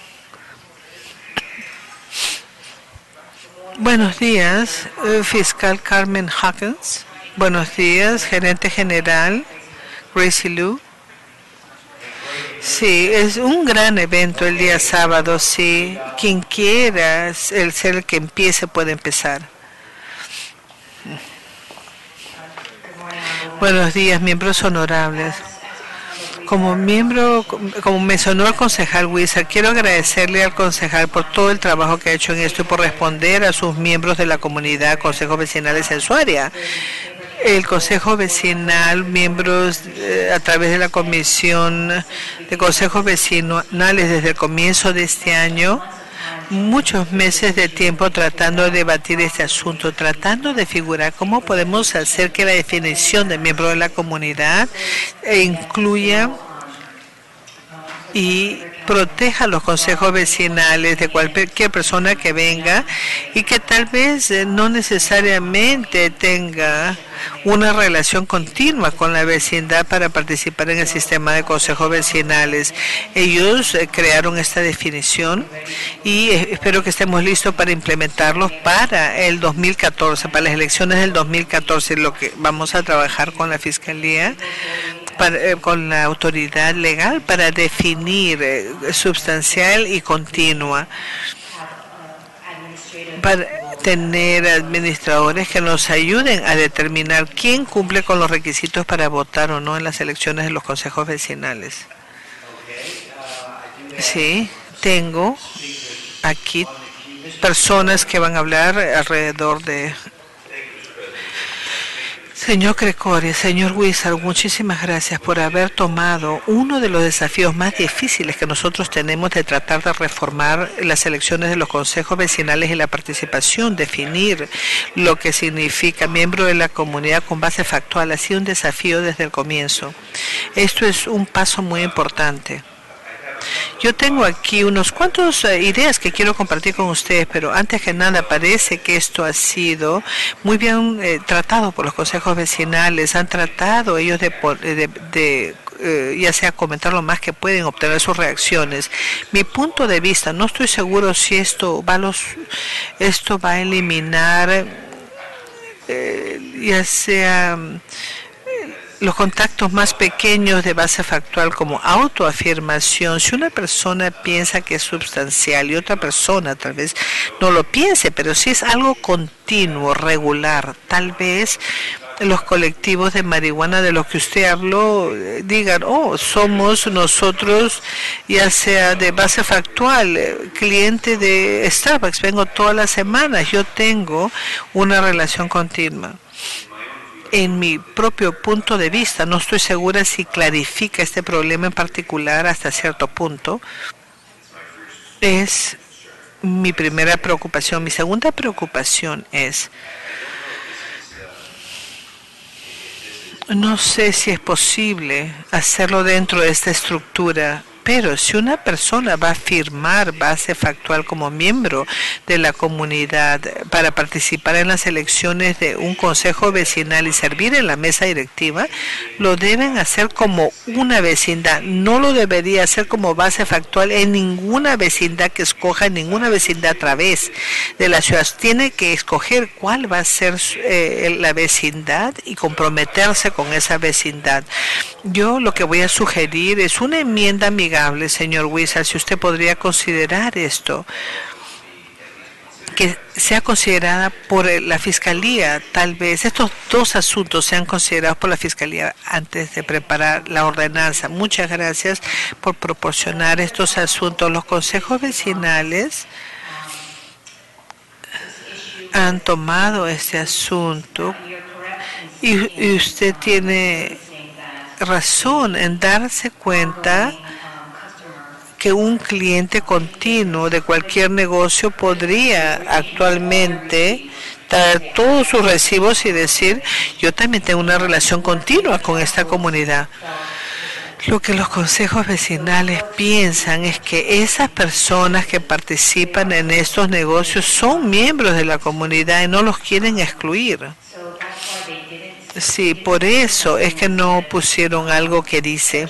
Buenos días, eh, fiscal Carmen Hawkins. Buenos días, gerente general Gracie Liu. Sí, es un gran evento el día sábado. Sí, quien quiera el ser el que empiece puede empezar. Buenos días, miembros honorables. Como miembro, como mencionó el concejal Wizard, quiero agradecerle al concejal por todo el trabajo que ha hecho en esto y por responder a sus miembros de la comunidad, consejos vecinales en su área. El consejo vecinal, miembros eh, a través de la comisión de consejos vecinales desde el comienzo de este año, muchos meses de tiempo tratando de debatir este asunto, tratando de figurar cómo podemos hacer que la definición de miembro de la comunidad incluya y proteja los consejos vecinales de cualquier persona que venga y que tal vez eh, no necesariamente tenga una relación continua con la vecindad para participar en el sistema de consejos vecinales. Ellos eh, crearon esta definición y eh, espero que estemos listos para implementarlos para el dos mil catorce, para las elecciones del dos mil catorce, lo que vamos a trabajar con la Fiscalía, para, eh, con la autoridad legal para definir eh, sustancial y continua, para tener administradores que nos ayuden a determinar quién cumple con los requisitos para votar o no en las elecciones de los consejos vecinales. Sí, tengo aquí personas que van a hablar alrededor de... Señor Gregorio, señor Wizard, muchísimas gracias por haber tomado uno de los desafíos más difíciles que nosotros tenemos de tratar de reformar las elecciones de los consejos vecinales y la participación, definir lo que significa miembro de la comunidad con base factual. Ha sido un desafío desde el comienzo. Esto es un paso muy importante. Yo tengo aquí unos cuantos uh, ideas que quiero compartir con ustedes, pero antes que nada parece que esto ha sido muy bien eh, tratado por los consejos vecinales. Han tratado ellos de, de, de eh, ya sea comentar lo más que pueden, obtener sus reacciones. Mi punto de vista, no estoy seguro si esto va a, los, esto va a eliminar eh, ya sea... los contactos más pequeños de base factual como autoafirmación. Si una persona piensa que es sustancial y otra persona tal vez no lo piense, pero si es algo continuo, regular, tal vez los colectivos de marihuana de los que usted habló digan, oh, somos nosotros, ya sea de base factual, cliente de Starbucks, vengo todas las semanas, yo tengo una relación continua. En mi propio punto de vista, no estoy segura si clarifica este problema en particular hasta cierto punto. Es mi primera preocupación. Mi segunda preocupación es, no sé si es posible hacerlo dentro de esta estructura, pero si una persona va a firmar base factual como miembro de la comunidad para participar en las elecciones de un consejo vecinal y servir en la mesa directiva, lo deben hacer como una vecindad. No lo debería hacer como base factual en ninguna vecindad que escoja, en ninguna vecindad a través de la ciudad. Tiene que escoger cuál va a ser eh, la vecindad y comprometerse con esa vecindad. Yo lo que voy a sugerir es una enmienda amigable, señor Wizard, si usted podría considerar esto, que sea considerada por la Fiscalía, tal vez estos dos asuntos sean considerados por la Fiscalía antes de preparar la ordenanza. Muchas gracias por proporcionar estos asuntos. Los consejos vecinales han tomado este asunto y, y usted tiene razón en darse cuenta que un cliente continuo de cualquier negocio podría actualmente dar todos sus recibos y decir, yo también tengo una relación continua con esta comunidad. Lo que los consejos vecinales piensan es que esas personas que participan en estos negocios son miembros de la comunidad y no los quieren excluir. Sí, por eso es que no pusieron algo que dice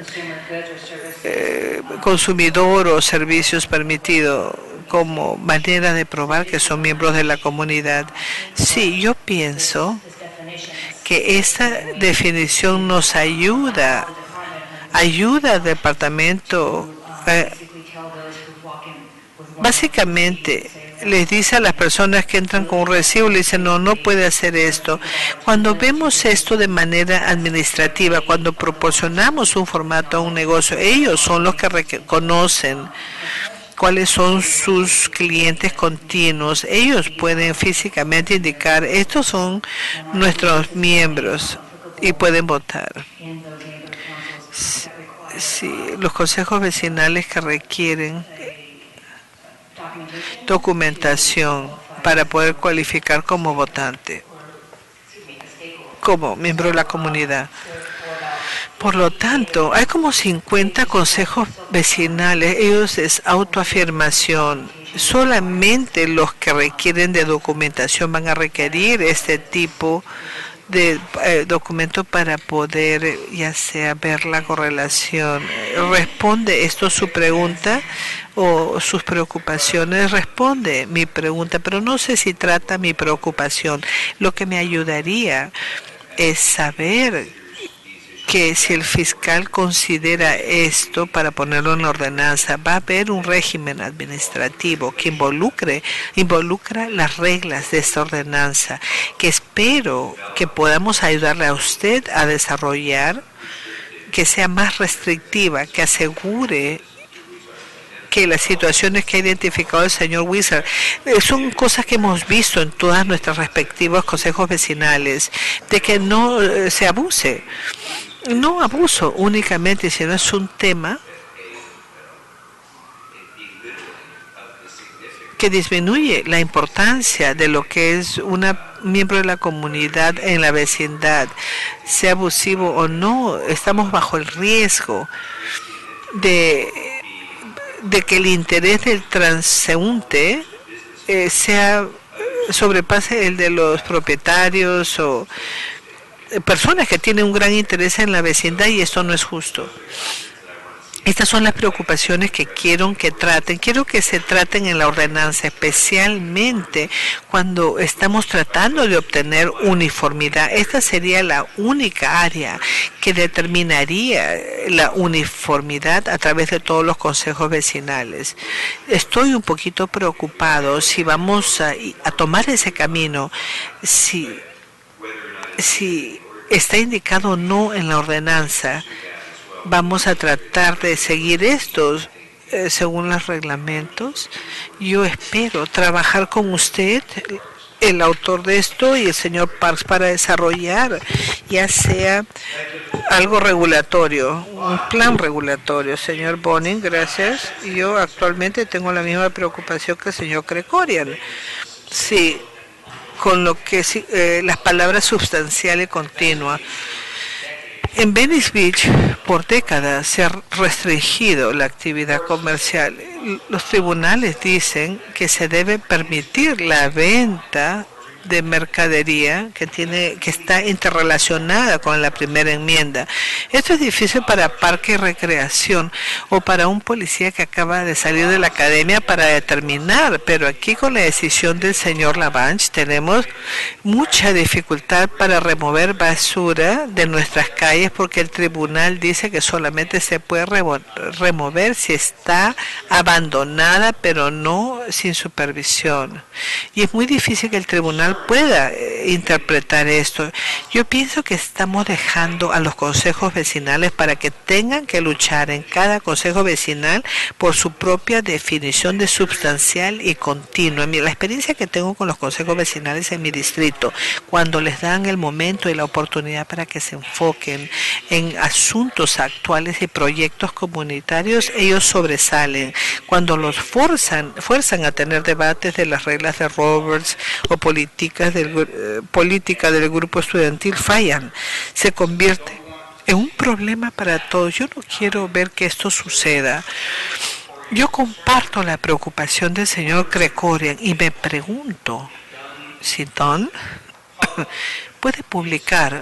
eh, consumidor o servicios permitidos como manera de probar que son miembros de la comunidad. Sí, yo pienso que esta definición nos ayuda, ayuda al departamento, eh, básicamente les dice a las personas que entran con un recibo, le dicen, no, no puede hacer esto. Cuando vemos esto de manera administrativa, cuando proporcionamos un formato a un negocio, ellos son los que reconocen cuáles son sus clientes continuos. Ellos pueden físicamente indicar, estos son nuestros miembros y pueden votar. Sí, los consejos vecinales que requieren documentación para poder cualificar como votante, como miembro de la comunidad. Por lo tanto, hay como cincuenta consejos vecinales. Ellos es autoafirmación. Solamente los que requieren de documentación van a requerir este tipo de eh, documento para poder, eh, ya sea, ver la correlación. ¿Responde esto su pregunta o sus preocupaciones? Responde mi pregunta, pero no sé si trata mi preocupación. Lo que me ayudaría es saber que si el fiscal considera esto para ponerlo en la ordenanza, va a haber un régimen administrativo que involucre, involucra las reglas de esta ordenanza, que espero que podamos ayudarle a usted a desarrollar, que sea más restrictiva, que asegure que las situaciones que ha identificado el señor Wizard eh, son cosas que hemos visto en todas nuestras respectivos consejos vecinales, de que no eh, se abuse. No abuso únicamente, sino es un tema que disminuye la importancia de lo que es un miembro de la comunidad en la vecindad, sea abusivo o no. Estamos bajo el riesgo de, de que el interés del transeúnte eh, sea sobrepase el de los propietarios o personas que tienen un gran interés en la vecindad, y esto no es justo. Estas son las preocupaciones que quiero que traten. Quiero que se traten en la ordenanza, especialmente cuando estamos tratando de obtener uniformidad. Esta sería la única área que determinaría la uniformidad a través de todos los consejos vecinales. Estoy un poquito preocupado si vamos a, a tomar ese camino, si, si está indicado o no en la ordenanza. Vamos a tratar de seguir estos eh, según los reglamentos. Yo espero trabajar con usted, el autor de esto, y el señor Parks para desarrollar ya sea algo regulatorio, un plan regulatorio. Señor Bonin, gracias. Yo actualmente tengo la misma preocupación que el señor Krekorian. Sí, con lo que eh, las palabras sustancial y continua. En Venice Beach, por décadas, se ha restringido la actividad comercial. Los tribunales dicen que se debe permitir la venta de mercadería que tiene que está interrelacionada con la primera enmienda. Esto es difícil para parque y recreación o para un policía que acaba de salir de la academia para determinar, pero aquí con la decisión del señor Lavanche tenemos mucha dificultad para remover basura de nuestras calles, porque el tribunal dice que solamente se puede remover si está abandonada, pero no sin supervisión. Y es muy difícil que el tribunal pueda eh, interpretar esto. Yo pienso que estamos dejando a los consejos vecinales para que tengan que luchar en cada consejo vecinal por su propia definición de sustancial y continua. Mira, la experiencia que tengo con los consejos vecinales en mi distrito, cuando les dan el momento y la oportunidad para que se enfoquen en asuntos actuales y proyectos comunitarios, ellos sobresalen. Cuando los fuerzan, fuerzan a tener debates de las reglas de Roberts o políticas del, eh, política del grupo estudiantil, fallan. Se convierte en un problema para todos. Yo no quiero ver que esto suceda. Yo comparto la preocupación del señor Krekorian y me pregunto si Don puede publicar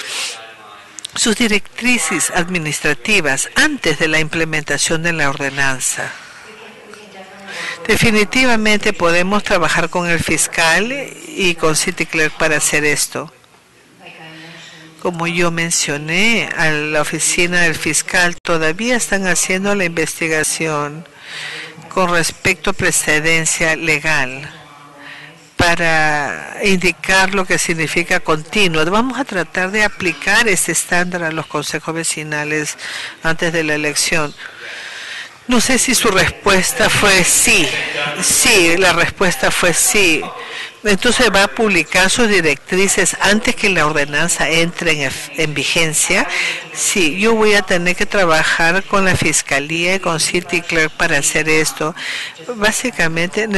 sus directrices administrativas antes de la implementación de la ordenanza. Definitivamente podemos trabajar con el fiscal y con City Clerk para hacer esto. Como yo mencioné, a la oficina del fiscal todavía están haciendo la investigación con respecto a precedencia legal para indicar lo que significa continuo. Vamos a tratar de aplicar este estándar a los consejos vecinales antes de la elección. No sé si su respuesta fue sí. Sí, la respuesta fue sí. Entonces va a publicar sus directrices antes que la ordenanza entre en, en vigencia. Sí, yo voy a tener que trabajar con la Fiscalía y con City Clerk para hacer esto. Básicamente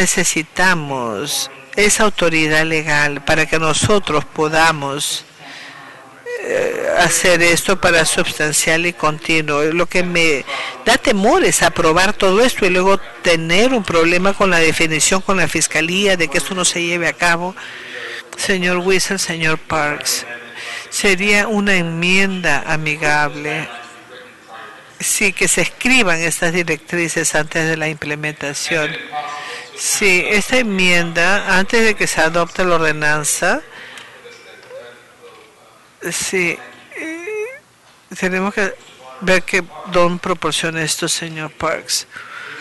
necesitamos esa autoridad legal para que nosotros podamos eh, hacer esto para substancial y continuo. Lo que me da temor es aprobar todo esto y luego tener un problema con la definición con la fiscalía de que esto no se lleve a cabo. Señor Whistle, señor Parks, sería una enmienda amigable. Sí, que se escriban estas directrices antes de la implementación. Sí, esta enmienda, antes de que se adopte la ordenanza, sí, eh, tenemos que ver que Don proporciona esto, señor Parks.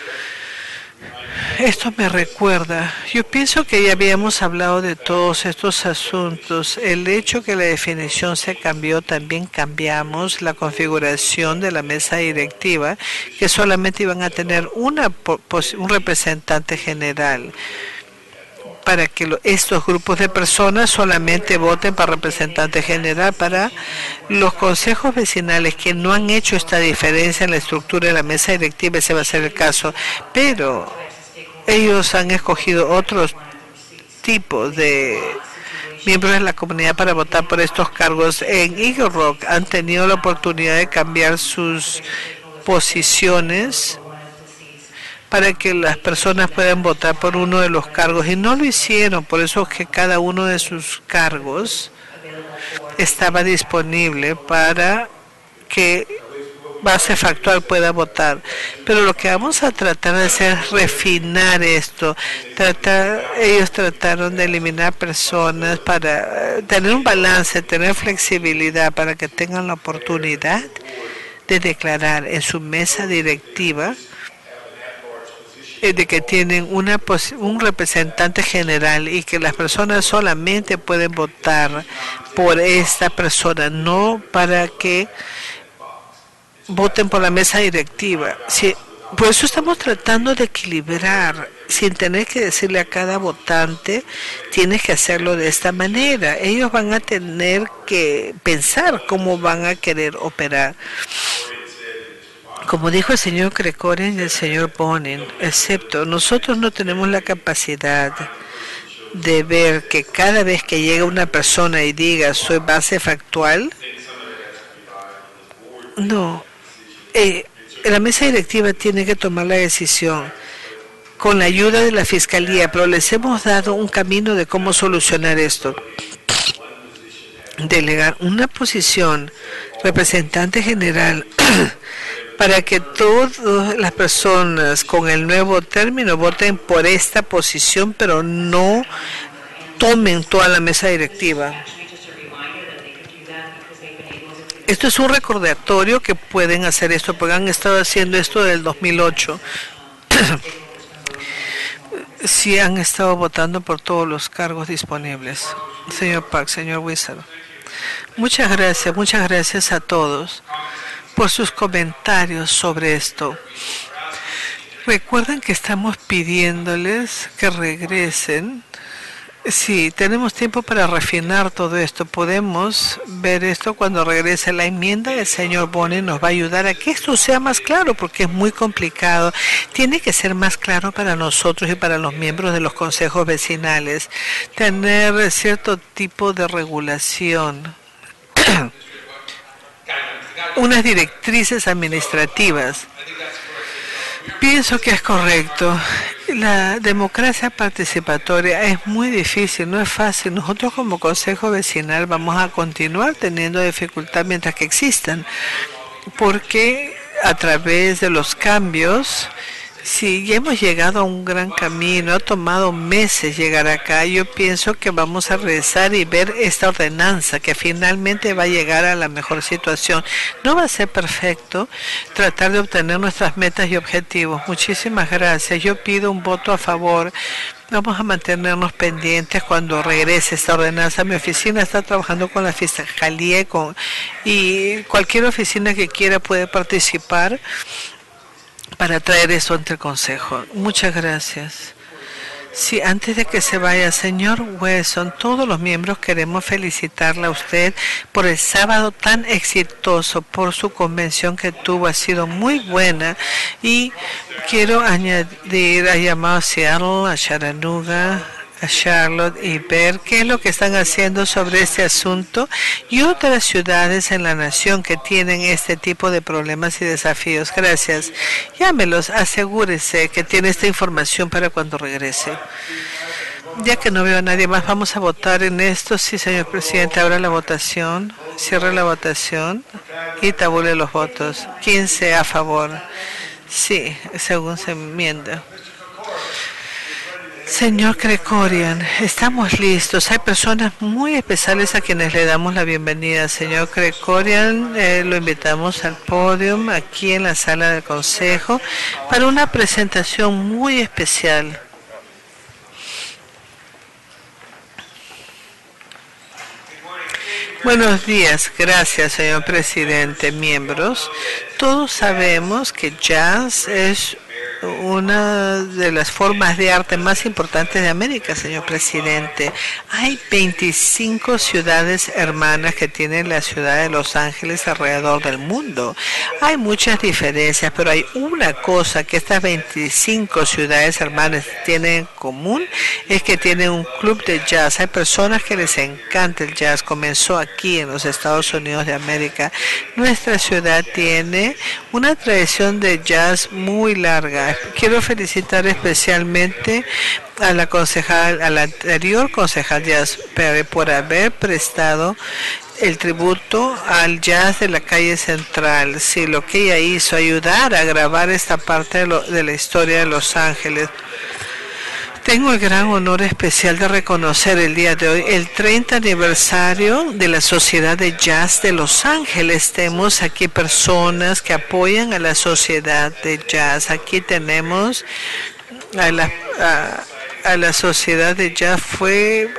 Esto me recuerda, yo pienso que ya habíamos hablado de todos estos asuntos. El hecho que la definición se cambió, también cambiamos la configuración de la mesa directiva, que solamente iban a tener una, un representante general, para que lo, estos grupos de personas solamente voten para representante general. Para los consejos vecinales que no han hecho esta diferencia en la estructura de la mesa directiva, ese va a ser el caso, pero ellos han escogido otros tipos de miembros de la comunidad para votar por estos cargos. En Eagle Rock han tenido la oportunidad de cambiar sus posiciones para que las personas puedan votar por uno de los cargos y no lo hicieron. Por eso es que cada uno de sus cargos estaba disponible para que base factual pueda votar. Pero lo que vamos a tratar de hacer es refinar esto. Tratar, ellos trataron de eliminar personas para tener un balance, tener flexibilidad para que tengan la oportunidad de declarar en su mesa directiva de que tienen una un representante general y que las personas solamente pueden votar por esta persona, no para que voten por la mesa directiva. Sí, por eso estamos tratando de equilibrar, sin tener que decirle a cada votante, tienes que hacerlo de esta manera. Ellos van a tener que pensar cómo van a querer operar. Como dijo el señor Crecoren y el señor Bonin, excepto nosotros no tenemos la capacidad de ver que cada vez que llega una persona y diga soy base factual, no. Eh, la mesa directiva tiene que tomar la decisión con la ayuda de la fiscalía, pero les hemos dado un camino de cómo solucionar esto. Delegar una posición representante general para que todas las personas con el nuevo término voten por esta posición, pero no tomen toda la mesa directiva. Esto es un recordatorio que pueden hacer esto, porque han estado haciendo esto desde el dos mil ocho. Sí, han estado votando por todos los cargos disponibles. Señor Park, señor Wizard. Muchas gracias, muchas gracias a todos por sus comentarios sobre esto. Recuerden que estamos pidiéndoles que regresen. Sí, tenemos tiempo para refinar todo esto. Podemos ver esto cuando regrese la enmienda. El señor Bonin nos va a ayudar a que esto sea más claro, porque es muy complicado. Tiene que ser más claro para nosotros y para los miembros de los consejos vecinales. Tener cierto tipo de regulación. Unas directrices administrativas. Pienso que es correcto. La democracia participatoria es muy difícil, no es fácil. Nosotros como consejo vecinal vamos a continuar teniendo dificultad mientras que existan, porque a través de los cambios, si ya hemos llegado a un gran camino, ha tomado meses llegar acá, yo pienso que vamos a regresar y ver esta ordenanza que finalmente va a llegar a la mejor situación. No va a ser perfecto, tratar de obtener nuestras metas y objetivos. Muchísimas gracias. Yo pido un voto a favor. Vamos a mantenernos pendientes cuando regrese esta ordenanza. Mi oficina está trabajando con la fiscalía y, con, y cualquier oficina que quiera puede participar para traer eso ante el Consejo. Muchas gracias. Sí, antes de que se vaya, señor Wesson, todos los miembros queremos felicitarle a usted por el sábado tan exitoso, por su convención que tuvo, ha sido muy buena. Y quiero añadir, ha llamado a Seattle, a Chattanooga, a Charlotte y ver qué es lo que están haciendo sobre este asunto y otras ciudades en la nación que tienen este tipo de problemas y desafíos. Gracias. Llámelos, asegúrese que tiene esta información para cuando regrese. Ya que no veo a nadie más, vamos a votar en esto. Sí, señor presidente, abra la votación, cierre la votación y tabule los votos. quince a favor. Sí, según se enmienda. Señor Krikorian, estamos listos. Hay personas muy especiales a quienes le damos la bienvenida. Señor Krikorian, eh, lo invitamos al podio aquí en la sala del Consejo para una presentación muy especial. Buenos días, gracias señor presidente, miembros. Todos sabemos que jazz es una de las formas de arte más importantes de América, señor presidente. Hay veinticinco ciudades hermanas que tienen la ciudad de Los Ángeles alrededor del mundo. Hay muchas diferencias, pero hay una cosa que estas veinticinco ciudades hermanas tienen en común, es que tienen un club de jazz. Hay personas que les encanta el jazz. Comenzó aquí en los Estados Unidos de América. Nuestra ciudad tiene una tradición de jazz muy larga. Quiero felicitar especialmente a la concejal, a la anterior concejal Jazz Perry por haber prestado el tributo al jazz de la calle central. Sí, lo que ella hizo, ayudar a grabar esta parte de, lo, de la historia de Los Ángeles. Tengo el gran honor especial de reconocer el día de hoy el treinta aniversario de la Sociedad de Jazz de Los Ángeles. Tenemos aquí personas que apoyan a la Sociedad de Jazz. Aquí tenemos a la, a, a la Sociedad de Jazz. Fue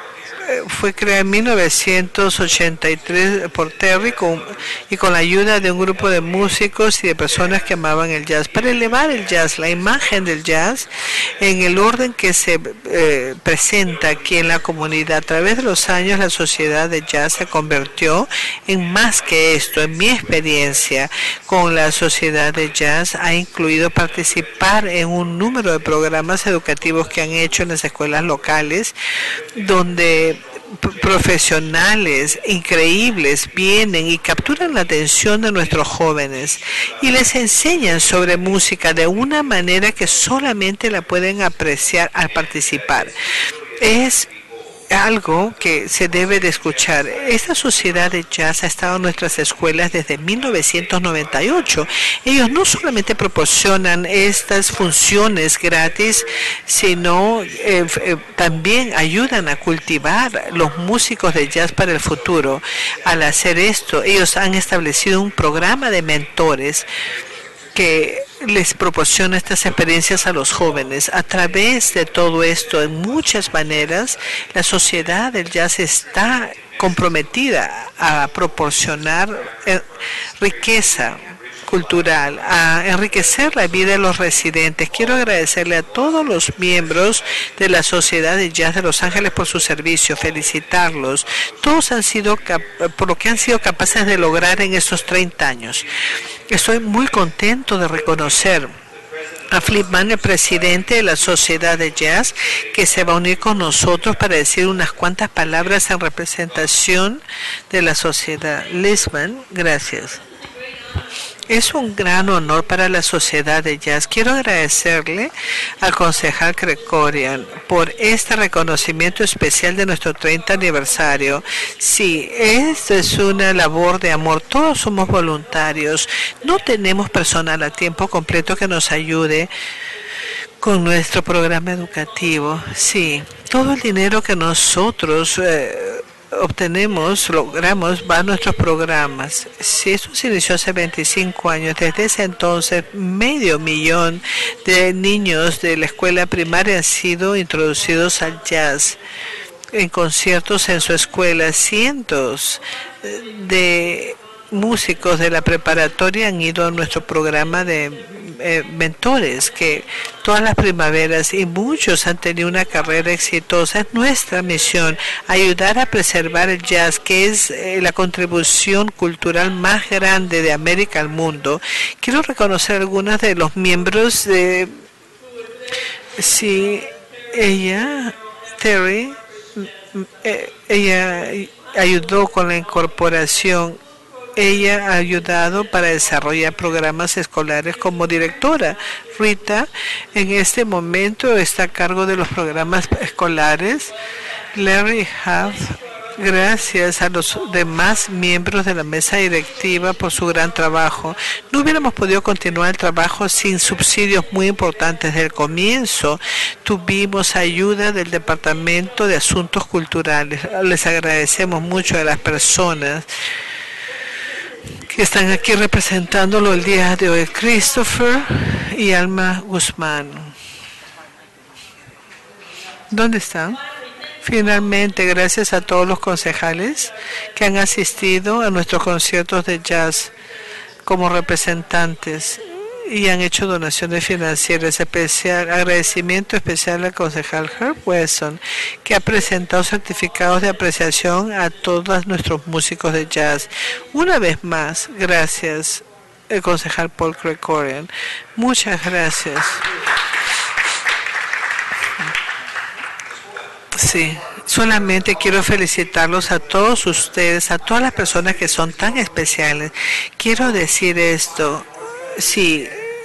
fue creada en mil novecientos ochenta y tres por Terry con, y con la ayuda de un grupo de músicos y de personas que amaban el jazz, para elevar el jazz, la imagen del jazz en el orden que se eh, presenta aquí en la comunidad. A través de los años la Sociedad de Jazz se convirtió en más que esto. En mi experiencia con la Sociedad de Jazz ha incluido participar en un número de programas educativos que han hecho en las escuelas locales, donde profesionales increíbles vienen y capturan la atención de nuestros jóvenes y les enseñan sobre música de una manera que solamente la pueden apreciar al participar. Es algo que se debe de escuchar. Esta sociedad de jazz ha estado en nuestras escuelas desde mil novecientos noventa y ocho. Ellos no solamente proporcionan estas funciones gratis, sino eh, eh, también ayudan a cultivar los músicos de jazz para el futuro. Al hacer esto, ellos han establecido un programa de mentores que les proporciona estas experiencias a los jóvenes. A través de todo esto, en muchas maneras, la sociedad del jazz está comprometida a proporcionar eh, riqueza cultural, a enriquecer la vida de los residentes. Quiero agradecerle a todos los miembros de la Sociedad de Jazz de Los Ángeles por su servicio, felicitarlos. Todos han sido, por lo que han sido capaces de lograr en estos treinta años. Estoy muy contento de reconocer a Flipman, el presidente de la Sociedad de Jazz, que se va a unir con nosotros para decir unas cuantas palabras en representación de la sociedad. Lisman, gracias. Es un gran honor para la Sociedad de Jazz. Quiero agradecerle al concejal Krikorian por este reconocimiento especial de nuestro treinta aniversario. Sí, esto es una labor de amor. Todos somos voluntarios. No tenemos personal a tiempo completo que nos ayude con nuestro programa educativo. Sí, todo el dinero que nosotros eh, obtenemos, logramos, va a nuestros programas. Si esto se inició hace veinticinco años, desde ese entonces medio millón de niños de la escuela primaria han sido introducidos al jazz en conciertos en su escuela. Cientos de músicos de la preparatoria han ido a nuestro programa de eh, mentores, que todas las primaveras, y muchos han tenido una carrera exitosa. Es nuestra misión ayudar a preservar el jazz, que es eh, la contribución cultural más grande de América al mundo. Quiero reconocer algunos de los miembros de... Sí, ella Terry, eh, ella ayudó con la incorporación. Ella ha ayudado para desarrollar programas escolares como directora. Rita en este momento está a cargo de los programas escolares. Larry Huff, gracias a los demás miembros de la mesa directiva por su gran trabajo. No hubiéramos podido continuar el trabajo sin subsidios muy importantes. Desde el comienzo tuvimos ayuda del Departamento de Asuntos Culturales. Les agradecemos mucho a las personas que están aquí representándolo el día de hoy, Christopher y Alma Guzmán. ¿Dónde están? Finalmente, gracias a todos los concejales que han asistido a nuestros conciertos de jazz como representantes y han hecho donaciones financieras. Especial agradecimiento especial al concejal Herb Wesson, que ha presentado certificados de apreciación a todos nuestros músicos de jazz. Una vez más, gracias, el concejal Paul Krikorian. Muchas gracias. Sí, solamente quiero felicitarlos a todos ustedes, a todas las personas que son tan especiales. Quiero decir esto, sí.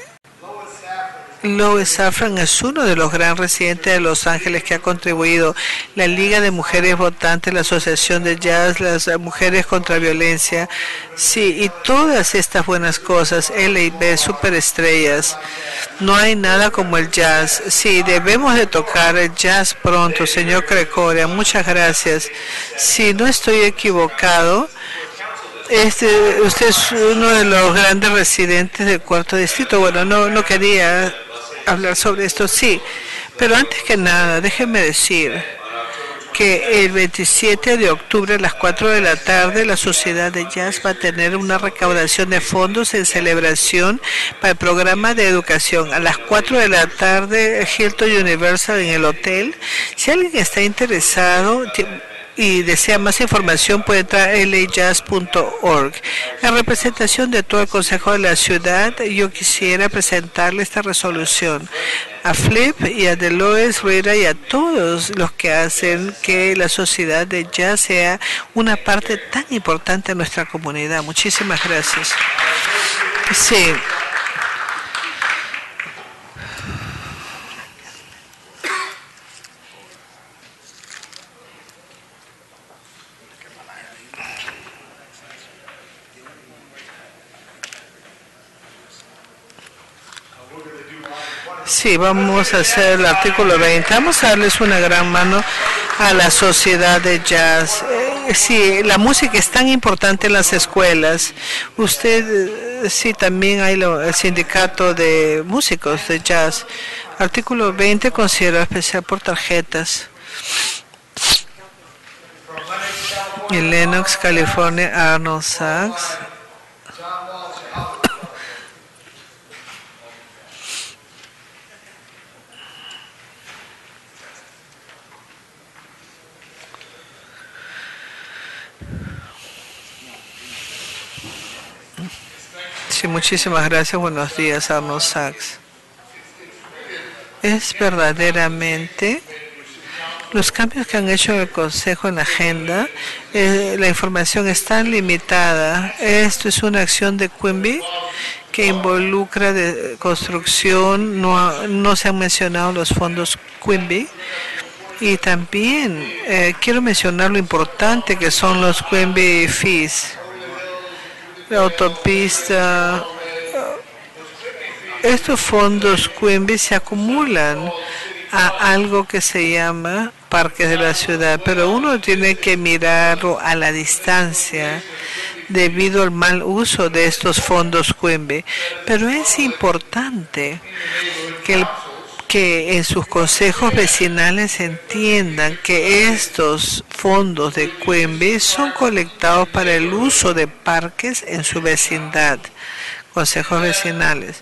Lois Safran es uno de los gran residentes de Los Ángeles que ha contribuido. La Liga de Mujeres Votantes, la Asociación de Jazz, las Mujeres contra Violencia, sí, y todas estas buenas cosas, L A B, superestrellas. No hay nada como el jazz. Sí, debemos de tocar el jazz pronto, señor Krikoria. Muchas gracias. Si no estoy equivocado, este, usted es uno de los grandes residentes del cuarto distrito. Bueno, no, no quería hablar sobre esto, sí, pero antes que nada, déjenme decir que el veintisiete de octubre a las cuatro de la tarde la Sociedad de Jazz va a tener una recaudación de fondos en celebración para el programa de educación. A las cuatro de la tarde, Hilton Universal en el hotel. Si alguien está interesado y desea más información, puede entrar a l a jazz punto org. En representación de todo el Consejo de la Ciudad, yo quisiera presentarle esta resolución a Flip y a Deloes Rita y a todos los que hacen que la sociedad de jazz sea una parte tan importante de nuestra comunidad. Muchísimas gracias. Sí. Sí, vamos a hacer el artículo veinte. Vamos a darles una gran mano a la sociedad de jazz. Eh, sí, la música es tan importante en las escuelas. Usted, eh, sí, también hay lo, el sindicato de músicos de jazz. Artículo veinte, considerado especial por tarjetas. En Lenox, California, Arnold Sachs. Sí, muchísimas gracias. Buenos días, Arnold Sachs. Es verdaderamente los cambios que han hecho en el Consejo en la agenda. Eh, la información es tan limitada. Esto es una acción de Quimby que involucra de construcción. No, no se han mencionado los fondos Quimby. Y también eh, quiero mencionar lo importante que son los Quimby fees. La autopista. Estos fondos Quimby se acumulan a algo que se llama Parques de la Ciudad, pero uno tiene que mirarlo a la distancia debido al mal uso de estos fondos Quimby. Pero es importante que el que en sus consejos vecinales entiendan que estos fondos de Quimby son colectados para el uso de parques en su vecindad, consejos vecinales.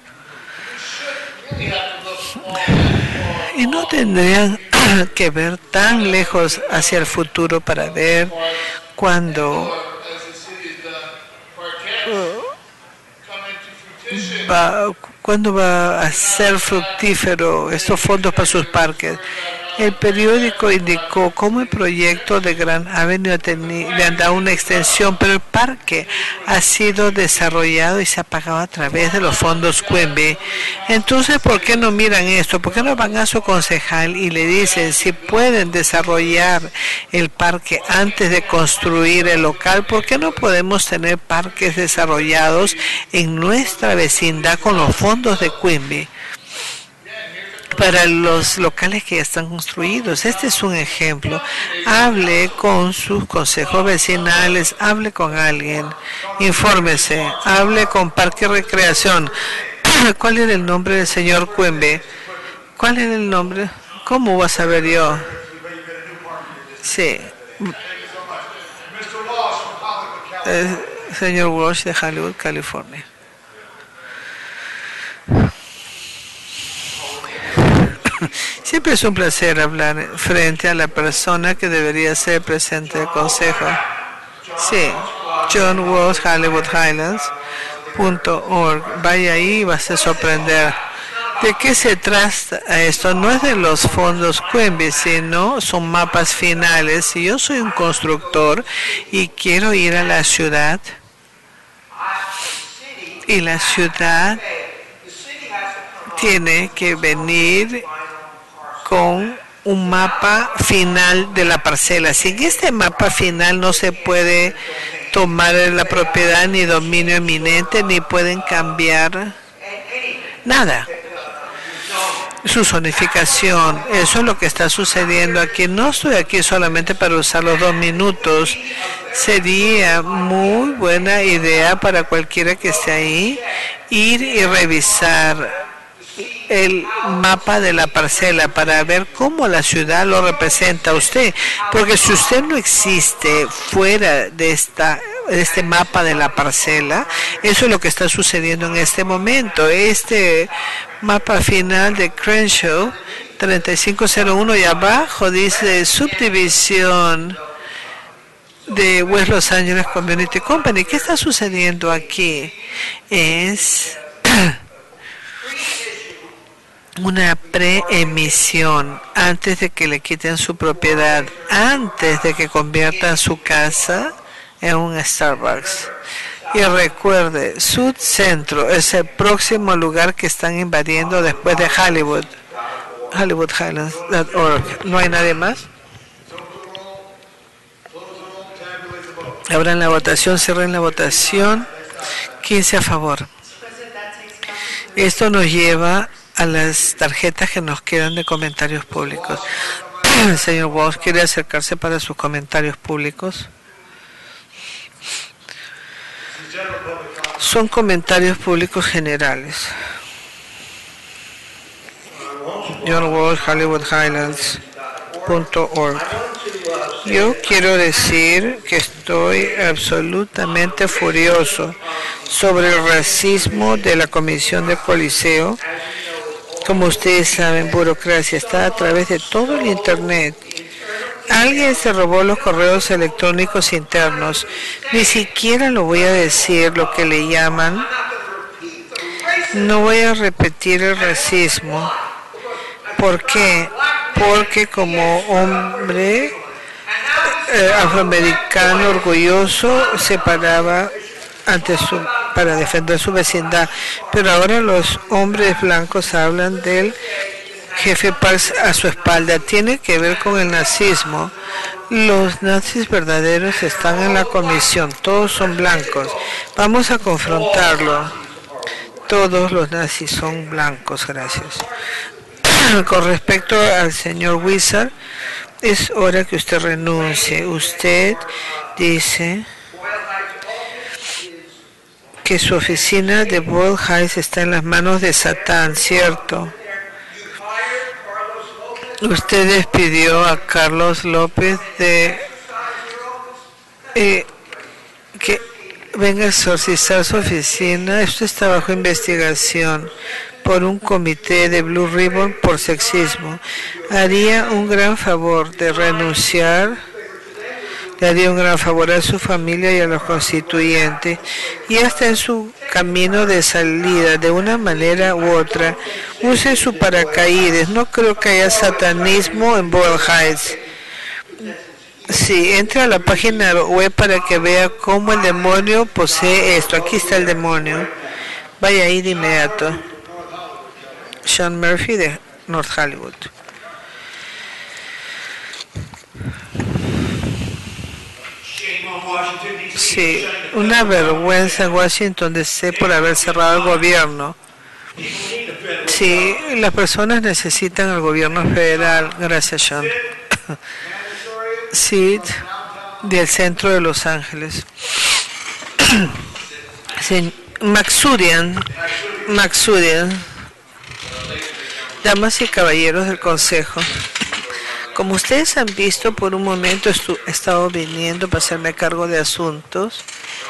Y no tendrían que ver tan lejos hacia el futuro para ver cuando va, cuándo va a ser fructífero estos fondos para sus parques. El periódico indicó cómo el proyecto de Grand Avenue le han dado una extensión, pero el parque ha sido desarrollado y se ha pagado a través de los fondos Quimby. Entonces, ¿por qué no miran esto? ¿Por qué no van a su concejal y le dicen si pueden desarrollar el parque antes de construir el local? ¿Por qué no podemos tener parques desarrollados en nuestra vecindad con los fondos de Quimby para los locales que ya están construidos? Este es un ejemplo. Hable con sus consejos vecinales, hable con alguien, infórmese, hable con Parque y Recreación. ¿Cuál era el nombre del señor Quimby? ¿Cuál era el nombre? ¿Cómo voy a saber yo? Sí. Eh, señor Walsh de Hollywood, California. Siempre es un placer hablar frente a la persona que debería ser presente del consejo. Sí, John Walsh, Hollywood Highlands punto org. Vaya ahí y vas a sorprender. ¿De qué se trata esto? No es de los fondos Quimby, sino son mapas finales. Si yo soy un constructor y quiero ir a la ciudad, y la ciudad tiene que venir con un mapa final de la parcela. Si en este mapa final no se puede tomar la propiedad ni dominio eminente, ni pueden cambiar nada. Su zonificación, eso es lo que está sucediendo aquí. No estoy aquí solamente para usar los dos minutos. Sería muy buena idea para cualquiera que esté ahí ir y revisar el mapa de la parcela para ver cómo la ciudad lo representa a usted, porque si usted no existe fuera de esta de este mapa de la parcela, eso es lo que está sucediendo en este momento. Este mapa final de Crenshaw treinta y cinco cero uno y abajo dice subdivisión de West Los Angeles Community Company. ¿Qué está sucediendo aquí? Es una preemisión antes de que le quiten su propiedad, antes de que conviertan su casa en un Starbucks. Y recuerde, Sud Centro es el próximo lugar que están invadiendo después de Hollywood. Hollywood Highlands punto org. ¿No hay nadie más? Abran la votación, cierren la votación. quince a favor. Esto nos lleva a las tarjetas que nos quedan de comentarios públicos. El señor Walsh quiere acercarse para sus comentarios públicos. Son comentarios públicos generales. John Walsh, Hollywood Highlands punto org. Yo quiero decir que estoy absolutamente furioso sobre el racismo de la Comisión de Coliseo. Como ustedes saben, burocracia está a través de todo el Internet. Alguien se robó los correos electrónicos internos. Ni siquiera lo voy a decir lo que le llaman. No voy a repetir el racismo. ¿Por qué? Porque como hombre eh, afroamericano orgulloso se paraba ante su, para defender su vecindad. Pero ahora los hombres blancos hablan del jefe Parks a su espalda. Tiene que ver con el nazismo. Los nazis verdaderos están en la comisión. Todos son blancos. Vamos a confrontarlo. Todos los nazis son blancos. Gracias. Con respecto al señor Wizard, es hora que usted renuncie. Usted dice que su oficina de Boyle Heights está en las manos de Satán, ¿cierto? Usted despidió a Carlos López de eh, que venga a exorcizar su oficina. Esto está bajo investigación por un comité de Blue Ribbon por sexismo. Haría un gran favor de renunciar. le haría un gran favor a su familia y a los constituyentes. Y hasta en su camino de salida, de una manera u otra, use su paracaídas. No creo que haya satanismo en Boyle Heights. Sí, entra a la página web para que vea cómo el demonio posee esto. Aquí está el demonio. Vaya ahí de inmediato. Sean Murphy de North Hollywood. Sí, una vergüenza en Washington D C por haber cerrado el gobierno. Sí, las personas necesitan el gobierno federal. Gracias, Sean. Sí, del centro de Los Ángeles. Sí, Maxurian, Maxurian, damas y caballeros del Consejo. Como ustedes han visto, por un momento he estado viniendo para hacerme cargo de asuntos,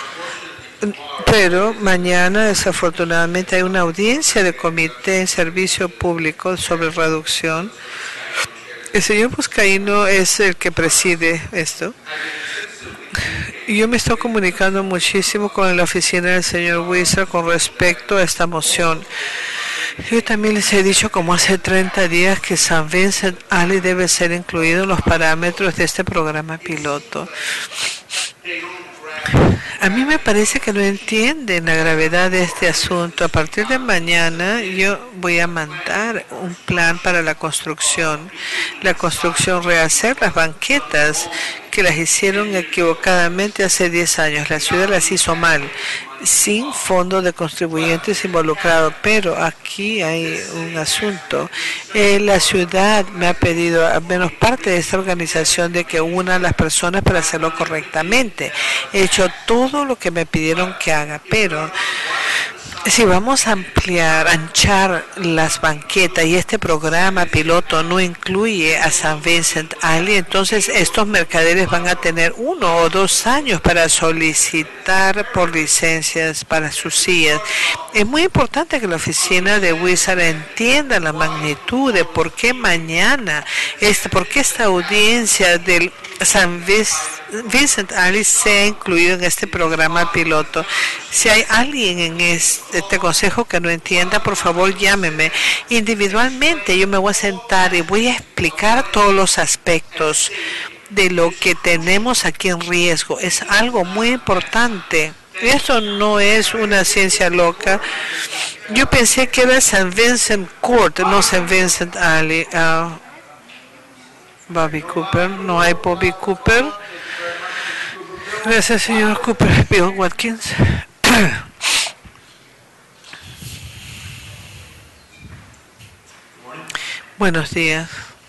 pero mañana desafortunadamente hay una audiencia de comité en servicio público sobre reducción. El señor Buscaíno es el que preside esto. Y yo me estoy comunicando muchísimo con la oficina del señor Wizard con respecto a esta moción. Yo también les he dicho como hace treinta días que San Vincent Alley debe ser incluido en los parámetros de este programa piloto. A mí me parece que no entienden la gravedad de este asunto. A partir de mañana yo voy a mandar un plan para la construcción. La construcción, rehacer las banquetas que las hicieron equivocadamente hace diez años. La ciudad las hizo mal, sin fondo de contribuyentes involucrados. Pero aquí hay un asunto. Eh, la ciudad me ha pedido, al menos parte de esta organización, de que una a las personas para hacerlo correctamente. He hecho todo lo que me pidieron que haga, pero si vamos a ampliar, anchar las banquetas y este programa piloto no incluye a San Vincent Alley, entonces estos mercaderes van a tener uno o dos años para solicitar por licencias para sus sillas. Es muy importante que la oficina de Wizard entienda la magnitud de por qué mañana, este, por qué esta audiencia del San Vincent Alley sea incluido en este programa piloto. Si hay alguien en este, este consejo que no entienda, por favor llámeme individualmente. Yo me voy a sentar y voy a explicar todos los aspectos de lo que tenemos aquí en riesgo. Es algo muy importante. Esto no es una ciencia loca. Yo pensé que era San Vincent Court, no San Vincent Alley. Uh, Bobby Cooper, no hay Bobby Cooper. Gracias, señor Cooper. Bill Watkins. Buenos días.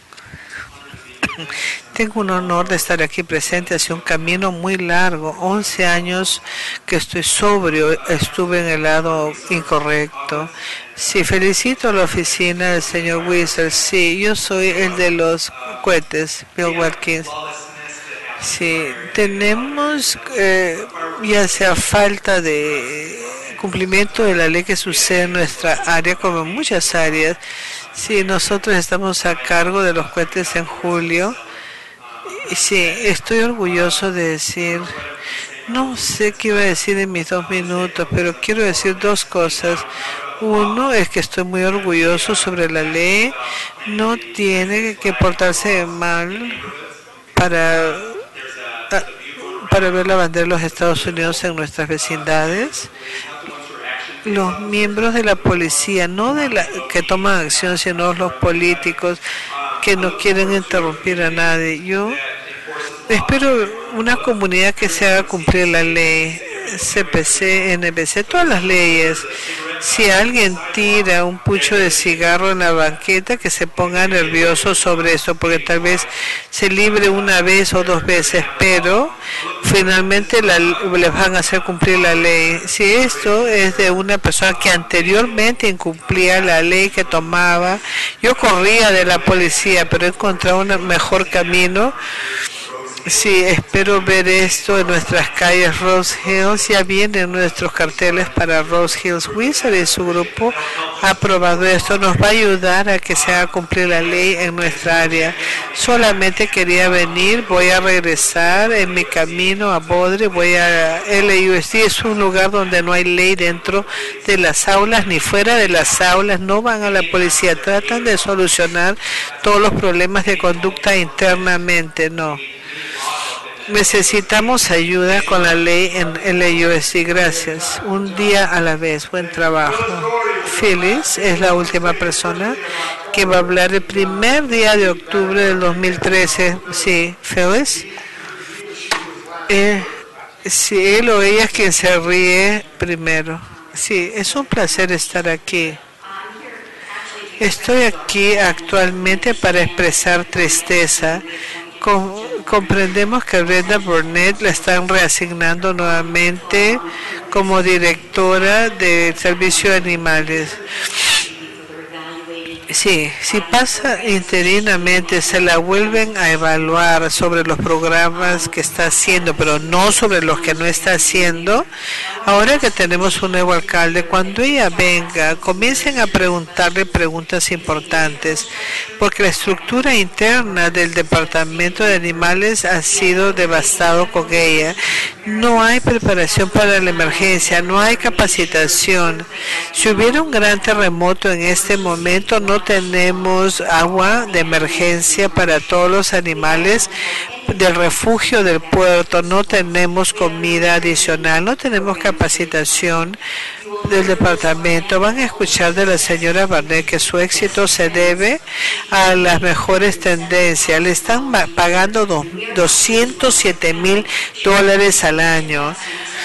Tengo un honor de estar aquí presente. Hace un camino muy largo, once años que estoy sobrio, estuve en el lado incorrecto. Sí, felicito a la oficina del señor Wizard. Sí, yo soy el de los cohetes, Bill Watkins. Sí, tenemos, eh, ya sea falta de cumplimiento de la ley que sucede en nuestra área, como en muchas áreas. Sí, nosotros estamos a cargo de los cohetes en julio. Y sí, estoy orgulloso de decir, no sé qué iba a decir en mis dos minutos, pero quiero decir dos cosas. Uno es que estoy muy orgulloso sobre la ley. No tiene que portarse mal para, para ver la bandera de los Estados Unidos en nuestras vecindades. Los miembros de la policía, no de la que toman acción, sino los políticos que no quieren interrumpir a nadie. Yo espero una comunidad que se haga cumplir la ley, C P C, N B C, todas las leyes. Si alguien tira un pucho de cigarro en la banqueta, que se ponga nervioso sobre eso, porque tal vez se libre una vez o dos veces, pero finalmente la, les van a hacer cumplir la ley. Si esto es de una persona que anteriormente incumplía la ley que tomaba, yo corría de la policía, pero he encontrado un mejor camino. Sí, espero ver esto en nuestras calles Rose Hills. Ya vienen nuestros carteles para Rose Hills. Wizard y su grupo ha aprobado esto. Nos va a ayudar a que se haga cumplir la ley en nuestra área. Solamente quería venir. Voy a regresar en mi camino a Bodre. Voy a L U S D. Es un lugar donde no hay ley dentro de las aulas ni fuera de las aulas. No van a la policía. Tratan de solucionar todos los problemas de conducta internamente. No. Necesitamos ayuda con la ley en L U S D. Gracias. Un día a la vez. Buen trabajo. Phyllis es la última persona que va a hablar el primer día de octubre del dos mil trece. Sí, Phyllis. Eh, sí, él o ella es quien se ríe primero. Sí, es un placer estar aquí. Estoy aquí actualmente para expresar tristeza. Com comprendemos que Brenda Burnett la están reasignando nuevamente como directora del Servicio de Animales. Sí, si pasa interinamente, se la vuelven a evaluar sobre los programas que está haciendo, pero no sobre los que no está haciendo. Ahora que tenemos un nuevo alcalde, cuando ella venga, comiencen a preguntarle preguntas importantes, porque la estructura interna del Departamento de Animales ha sido devastado con ella. No hay preparación para la emergencia, no hay capacitación. Si hubiera un gran terremoto en este momento, no tenemos agua de emergencia para todos los animales del refugio del puerto, no tenemos comida adicional, no tenemos capacitación del departamento. Van a escuchar de la señora Barnett que su éxito se debe a las mejores tendencias. Le están pagando doscientos siete mil dólares al año.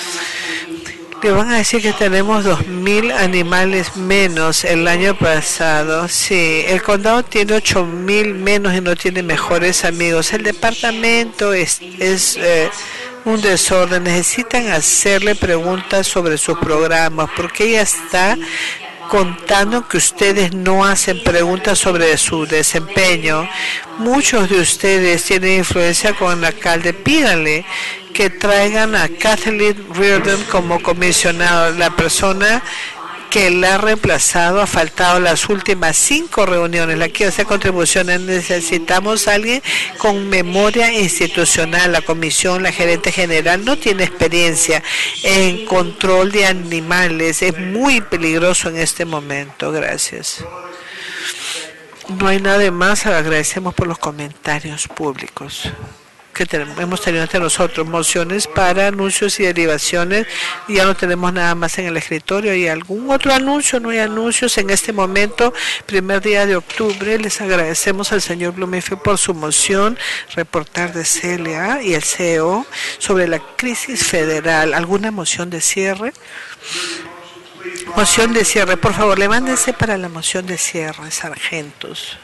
Le van a decir que tenemos dos mil animales menos el año pasado. Sí, el condado tiene ocho mil menos y no tiene mejores amigos. El departamento es, es eh, un desorden. Necesitan hacerle preguntas sobre sus programas porque ella está contando que ustedes no hacen preguntas sobre su desempeño. Muchos de ustedes tienen influencia con el alcalde. Pídanle que traigan a Kathleen Reardon como comisionado. La persona que la ha reemplazado ha faltado las últimas cinco reuniones. La quiero hacer contribuciones. Necesitamos a alguien con memoria institucional. La comisión, la gerente general no tiene experiencia en control de animales. Es muy peligroso en este momento. Gracias. No hay nada más. Agradecemos por los comentarios públicos que tenemos, hemos tenido entre nosotros. Mociones para anuncios y derivaciones. Ya no tenemos nada más en el escritorio. ¿Hay algún otro anuncio? No hay anuncios en este momento. Primer día de octubre. Les agradecemos al señor Blumenfield por su moción, reportar de C L A y el C E O sobre la crisis federal. ¿Alguna moción de cierre? Moción de cierre. Por favor, levántense para la moción de cierre, sargentos.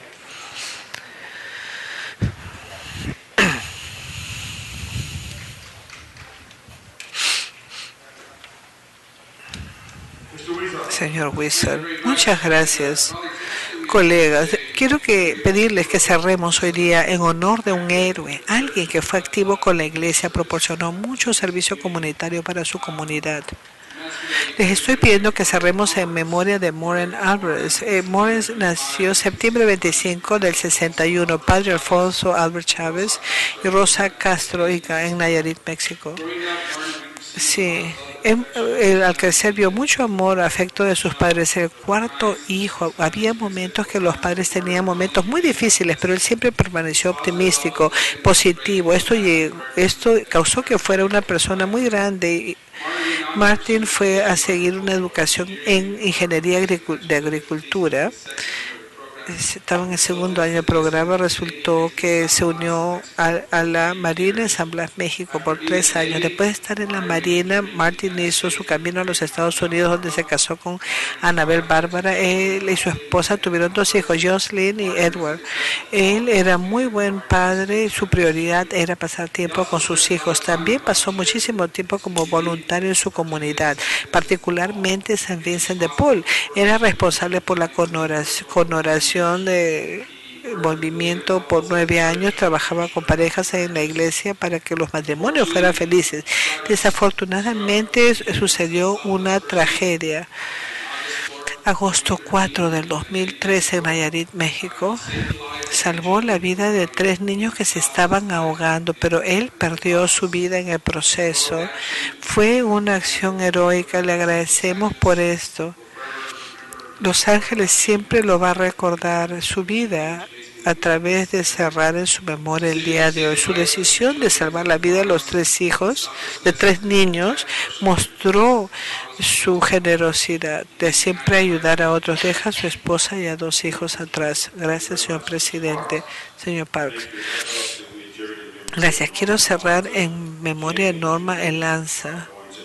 Señor Wizard, muchas gracias. Colegas, quiero que pedirles que cerremos hoy día en honor de un héroe, alguien que fue activo con la iglesia, proporcionó mucho servicio comunitario para su comunidad. Les estoy pidiendo que cerremos en memoria de Maureen Alvarez. Eh, Maureen nació septiembre veinticinco del sesenta y uno, padre Alfonso Albert Chávez y Rosa Castro Ica en Nayarit, México. Sí, él, al crecer vio mucho amor, afecto de sus padres. El cuarto hijo, había momentos que los padres tenían momentos muy difíciles, pero él siempre permaneció optimístico, positivo. Esto, esto causó que fuera una persona muy grande. Martin fue a seguir una educación en ingeniería de agricultura. Estaba en el segundo año del programa, resultó que se unió a, a la Marina en San Blas, México, por tres años. Después de estar en la Marina, Martin hizo su camino a los Estados Unidos, donde se casó con Anabel Bárbara. Él y su esposa tuvieron dos hijos, Jocelyn y Edward. Él era muy buen padre, su prioridad era pasar tiempo con sus hijos. También pasó muchísimo tiempo como voluntario en su comunidad, particularmente San Vincent de Paul. Era responsable por la connoración de movimiento por nueve años, trabajaba con parejas en la iglesia para que los matrimonios fueran felices. Desafortunadamente sucedió una tragedia. Agosto cuatro del dos mil trece en Nayarit, México, salvó la vida de tres niños que se estaban ahogando, pero él perdió su vida en el proceso. Fue una acción heroica, le agradecemos por esto. Los Ángeles siempre lo va a recordar, su vida a través de cerrar en su memoria el día de hoy. Su decisión de salvar la vida de los tres hijos, de tres niños, mostró su generosidad de siempre ayudar a otros. Deja a su esposa y a dos hijos atrás. Gracias, señor presidente. Señor Parks. Gracias. Quiero cerrar en memoria de Norma Elanza.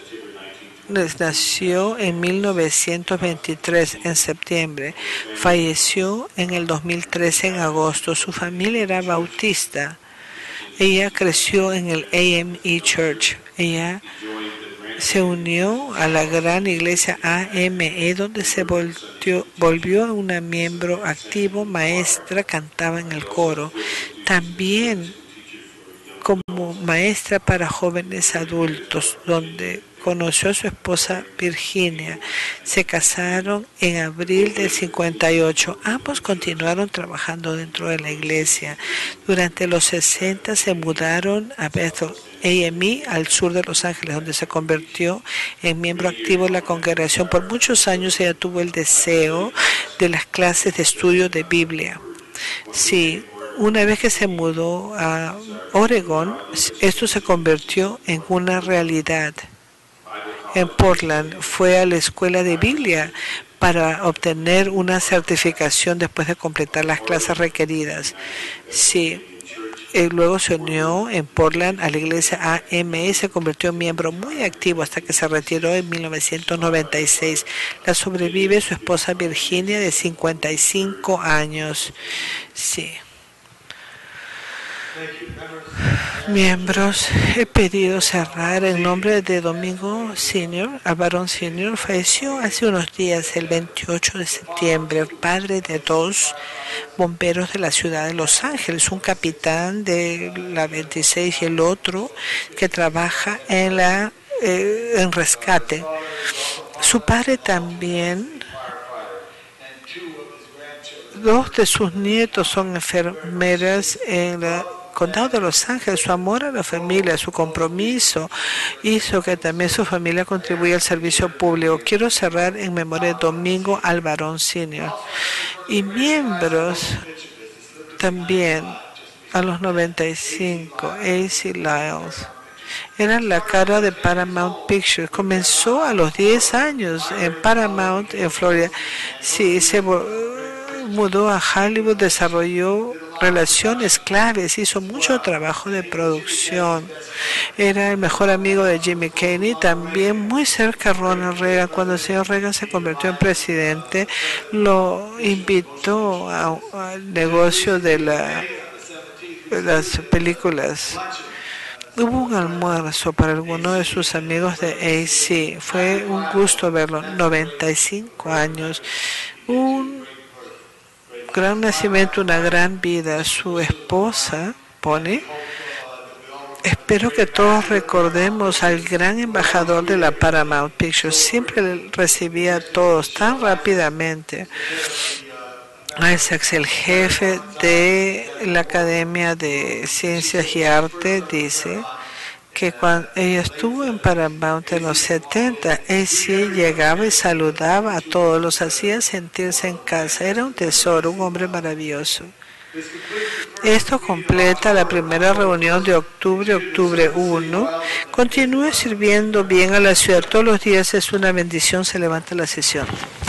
Nació en mil novecientos veintitrés en septiembre, falleció en el dos mil trece en agosto. Su familia era bautista. Ella creció en el A M E Church. Ella se unió a la gran iglesia A M E, donde se volvió, volvió una miembro activo, maestra, cantaba en el coro. También como maestra para jóvenes adultos, donde conoció a su esposa Virginia. Se casaron en abril del cincuenta y ocho. Ambos continuaron trabajando dentro de la iglesia. Durante los sesenta se mudaron a Bethel A M E al sur de Los Ángeles, donde se convirtió en miembro activo de la congregación. Por muchos años ella tuvo el deseo de las clases de estudio de Biblia. Sí, una vez que se mudó a Oregón, esto se convirtió en una realidad. En Portland fue a la escuela de Biblia para obtener una certificación después de completar las clases requeridas. Sí, y luego se unió en Portland a la iglesia A M E y se convirtió en miembro muy activo hasta que se retiró en mil novecientos noventa y seis. La sobrevive su esposa Virginia, de cincuenta y cinco años. Sí. Miembros, he pedido cerrar en nombre de Domingo Senior, Alvarón Senior. Falleció hace unos días, el veintiocho de septiembre, padre de dos bomberos de la ciudad de Los Ángeles, un capitán de la veintiséis y el otro que trabaja en la eh, en rescate. Su padre también. Dos de sus nietos son enfermeras en la Condado de Los Ángeles. Su amor a la familia, su compromiso, hizo que también su familia contribuya al servicio público. Quiero cerrar en memoria de Domingo Alvarón Senior Y miembros también a los noventa y cinco, A C Lyles. Era la cara de Paramount Pictures. Comenzó a los diez años en Paramount, en Florida. Sí, se mudó a Hollywood, desarrolló relaciones claves, hizo mucho trabajo de producción. Era el mejor amigo de Jimmy Kennedy, también muy cerca a Ronald Reagan. Cuando el señor Reagan se convirtió en presidente, lo invitó a- al negocio de, la, de las películas. Hubo un almuerzo para algunos de sus amigos de A C. Fue un gusto verlo. noventa y cinco años. Un gran nacimiento, una gran vida. Su esposa pone: espero que todos recordemos al gran embajador de la Paramount Pictures. Siempre recibía a todos tan rápidamente. Isaacs, el jefe de la Academia de Ciencias y Arte, dice que cuando ella estuvo en Paramount en los setenta, él sí llegaba y saludaba a todos, los hacía sentirse en casa. Era un tesoro, un hombre maravilloso. Esto completa la primera reunión de octubre, octubre primero. Continúe sirviendo bien a la ciudad todos los días, es una bendición. Se levanta la sesión.